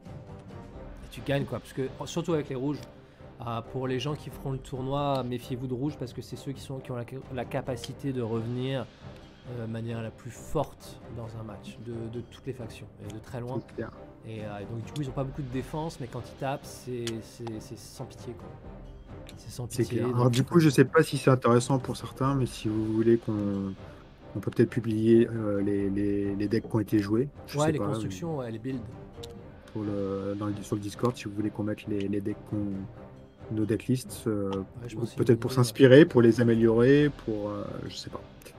Et tu gagnes quoi. Parce que surtout avec les rouges, euh, pour les gens qui feront le tournoi, méfiez-vous de rouge parce que c'est ceux qui, sont, qui ont la, la capacité de revenir de manière la plus forte dans un match de, de toutes les factions et de très loin. C'est clair. Et, euh, et donc du coup ils ont pas beaucoup de défense mais quand ils tapent c'est c'est- c'est sans pitié quoi. C'est sans C'est pitié. clair. donc Alors du il coup, faut- je sais pas si c'est intéressant pour certains, mais si vous voulez qu'on on peut peut-être publier euh, les, les, les decks qui ont été joués. Je Ouais sais les pas, constructions, ouais, les builds. pour le, dans le, sur le Discord, si vous voulez qu'on mette les, les decks qu'on nos decklists, euh, Ouais, je pense que c'est une peut-être bonne pour idée, ouais. s'inspirer, pour les améliorer, pour euh, je sais pas.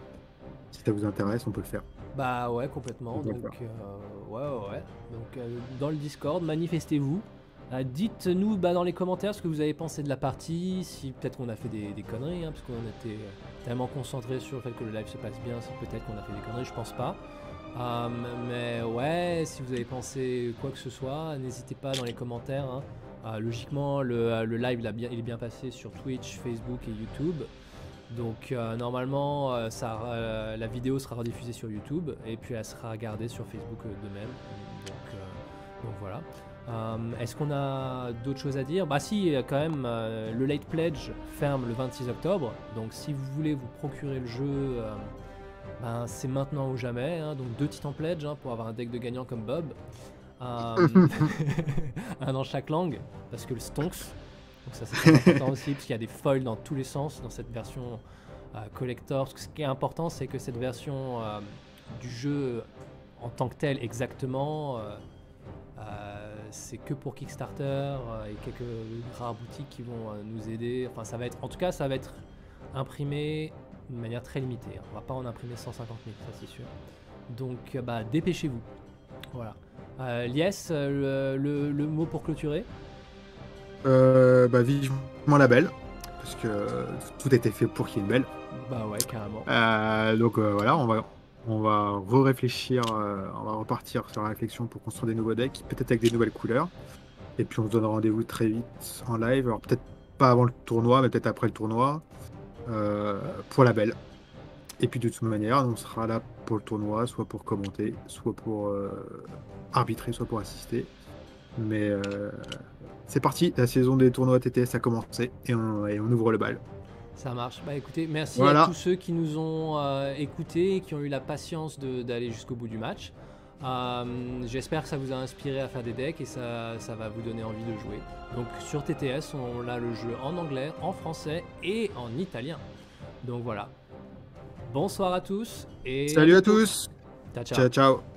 Si ça vous intéresse, on peut le faire. Bah ouais complètement. On peut le Donc euh, ouais ouais ouais. Donc euh, dans le Discord manifestez-vous. Euh, dites-nous bah, dans les commentaires ce que vous avez pensé de la partie, si peut-être qu'on a fait des, des conneries, hein, parce qu'on était euh, tellement concentré sur le fait que le live se passe bien, si peut-être qu'on a fait des conneries, je pense pas. Euh, mais ouais, si vous avez pensé quoi que ce soit, n'hésitez pas dans les commentaires. Hein. Euh, logiquement, le, le live il, a bien, il est bien passé sur Twitch, Facebook et YouTube. Donc euh, normalement, euh, ça, euh, la vidéo sera rediffusée sur YouTube et puis elle sera regardée sur Facebook euh, de même. Donc, euh, donc voilà. Euh, Est-ce qu'on a d'autres choses à dire? Bah si, quand même, euh, le Late Pledge ferme le vingt-six octobre. Donc si vous voulez vous procurer le jeu, euh, ben, c'est maintenant ou jamais. Hein. Donc deux Titans Pledge hein, pour avoir un deck de gagnant comme Bob. Euh, un dans chaque langue, parce que le Stonks. Donc ça c'est très important aussi, parce qu'il y a des foils dans tous les sens dans cette version euh, collector. Ce qui est important, c'est que cette version euh, du jeu en tant que tel exactement... Euh, Euh, c'est que pour Kickstarter euh, et quelques rares boutiques qui vont euh, nous aider. Enfin, ça va être, en tout cas, ça va être imprimé de manière très limitée. On va pas en imprimer cent cinquante mille, ça c'est sûr. Donc, euh, bah, dépêchez-vous. Voilà. Euh, Lies, euh, le, le, le mot pour clôturer. Euh, bah, vivement la belle, parce que euh, tout a été fait pour qu'il y ait une belle. Bah ouais, carrément. Euh, donc euh, voilà, on va, on va re-réfléchir, euh, on va repartir sur la réflexion pour construire des nouveaux decks, peut-être avec des nouvelles couleurs. Et puis on se donne rendez-vous très vite en live, alors peut-être pas avant le tournoi, mais peut-être après le tournoi, euh, pour la belle. Et puis de toute manière, on sera là pour le tournoi, soit pour commenter, soit pour euh, arbitrer, soit pour assister. Mais euh, c'est parti, la saison des tournois T T S a commencé et on, et on ouvre le bal. Ça marche. Bah écoutez, merci à Voilà, tous ceux qui nous ont euh, écoutés et qui ont eu la patience de- d'aller jusqu'au bout du match. Euh, J'espère que ça vous a inspiré à faire des decks et ça, ça va vous donner envie de jouer. Donc sur T T S, on a le jeu en anglais, en français et en italien. Donc voilà. Bonsoir à tous et à salut à bientôt. tous, Ciao, ciao. ciao ciao.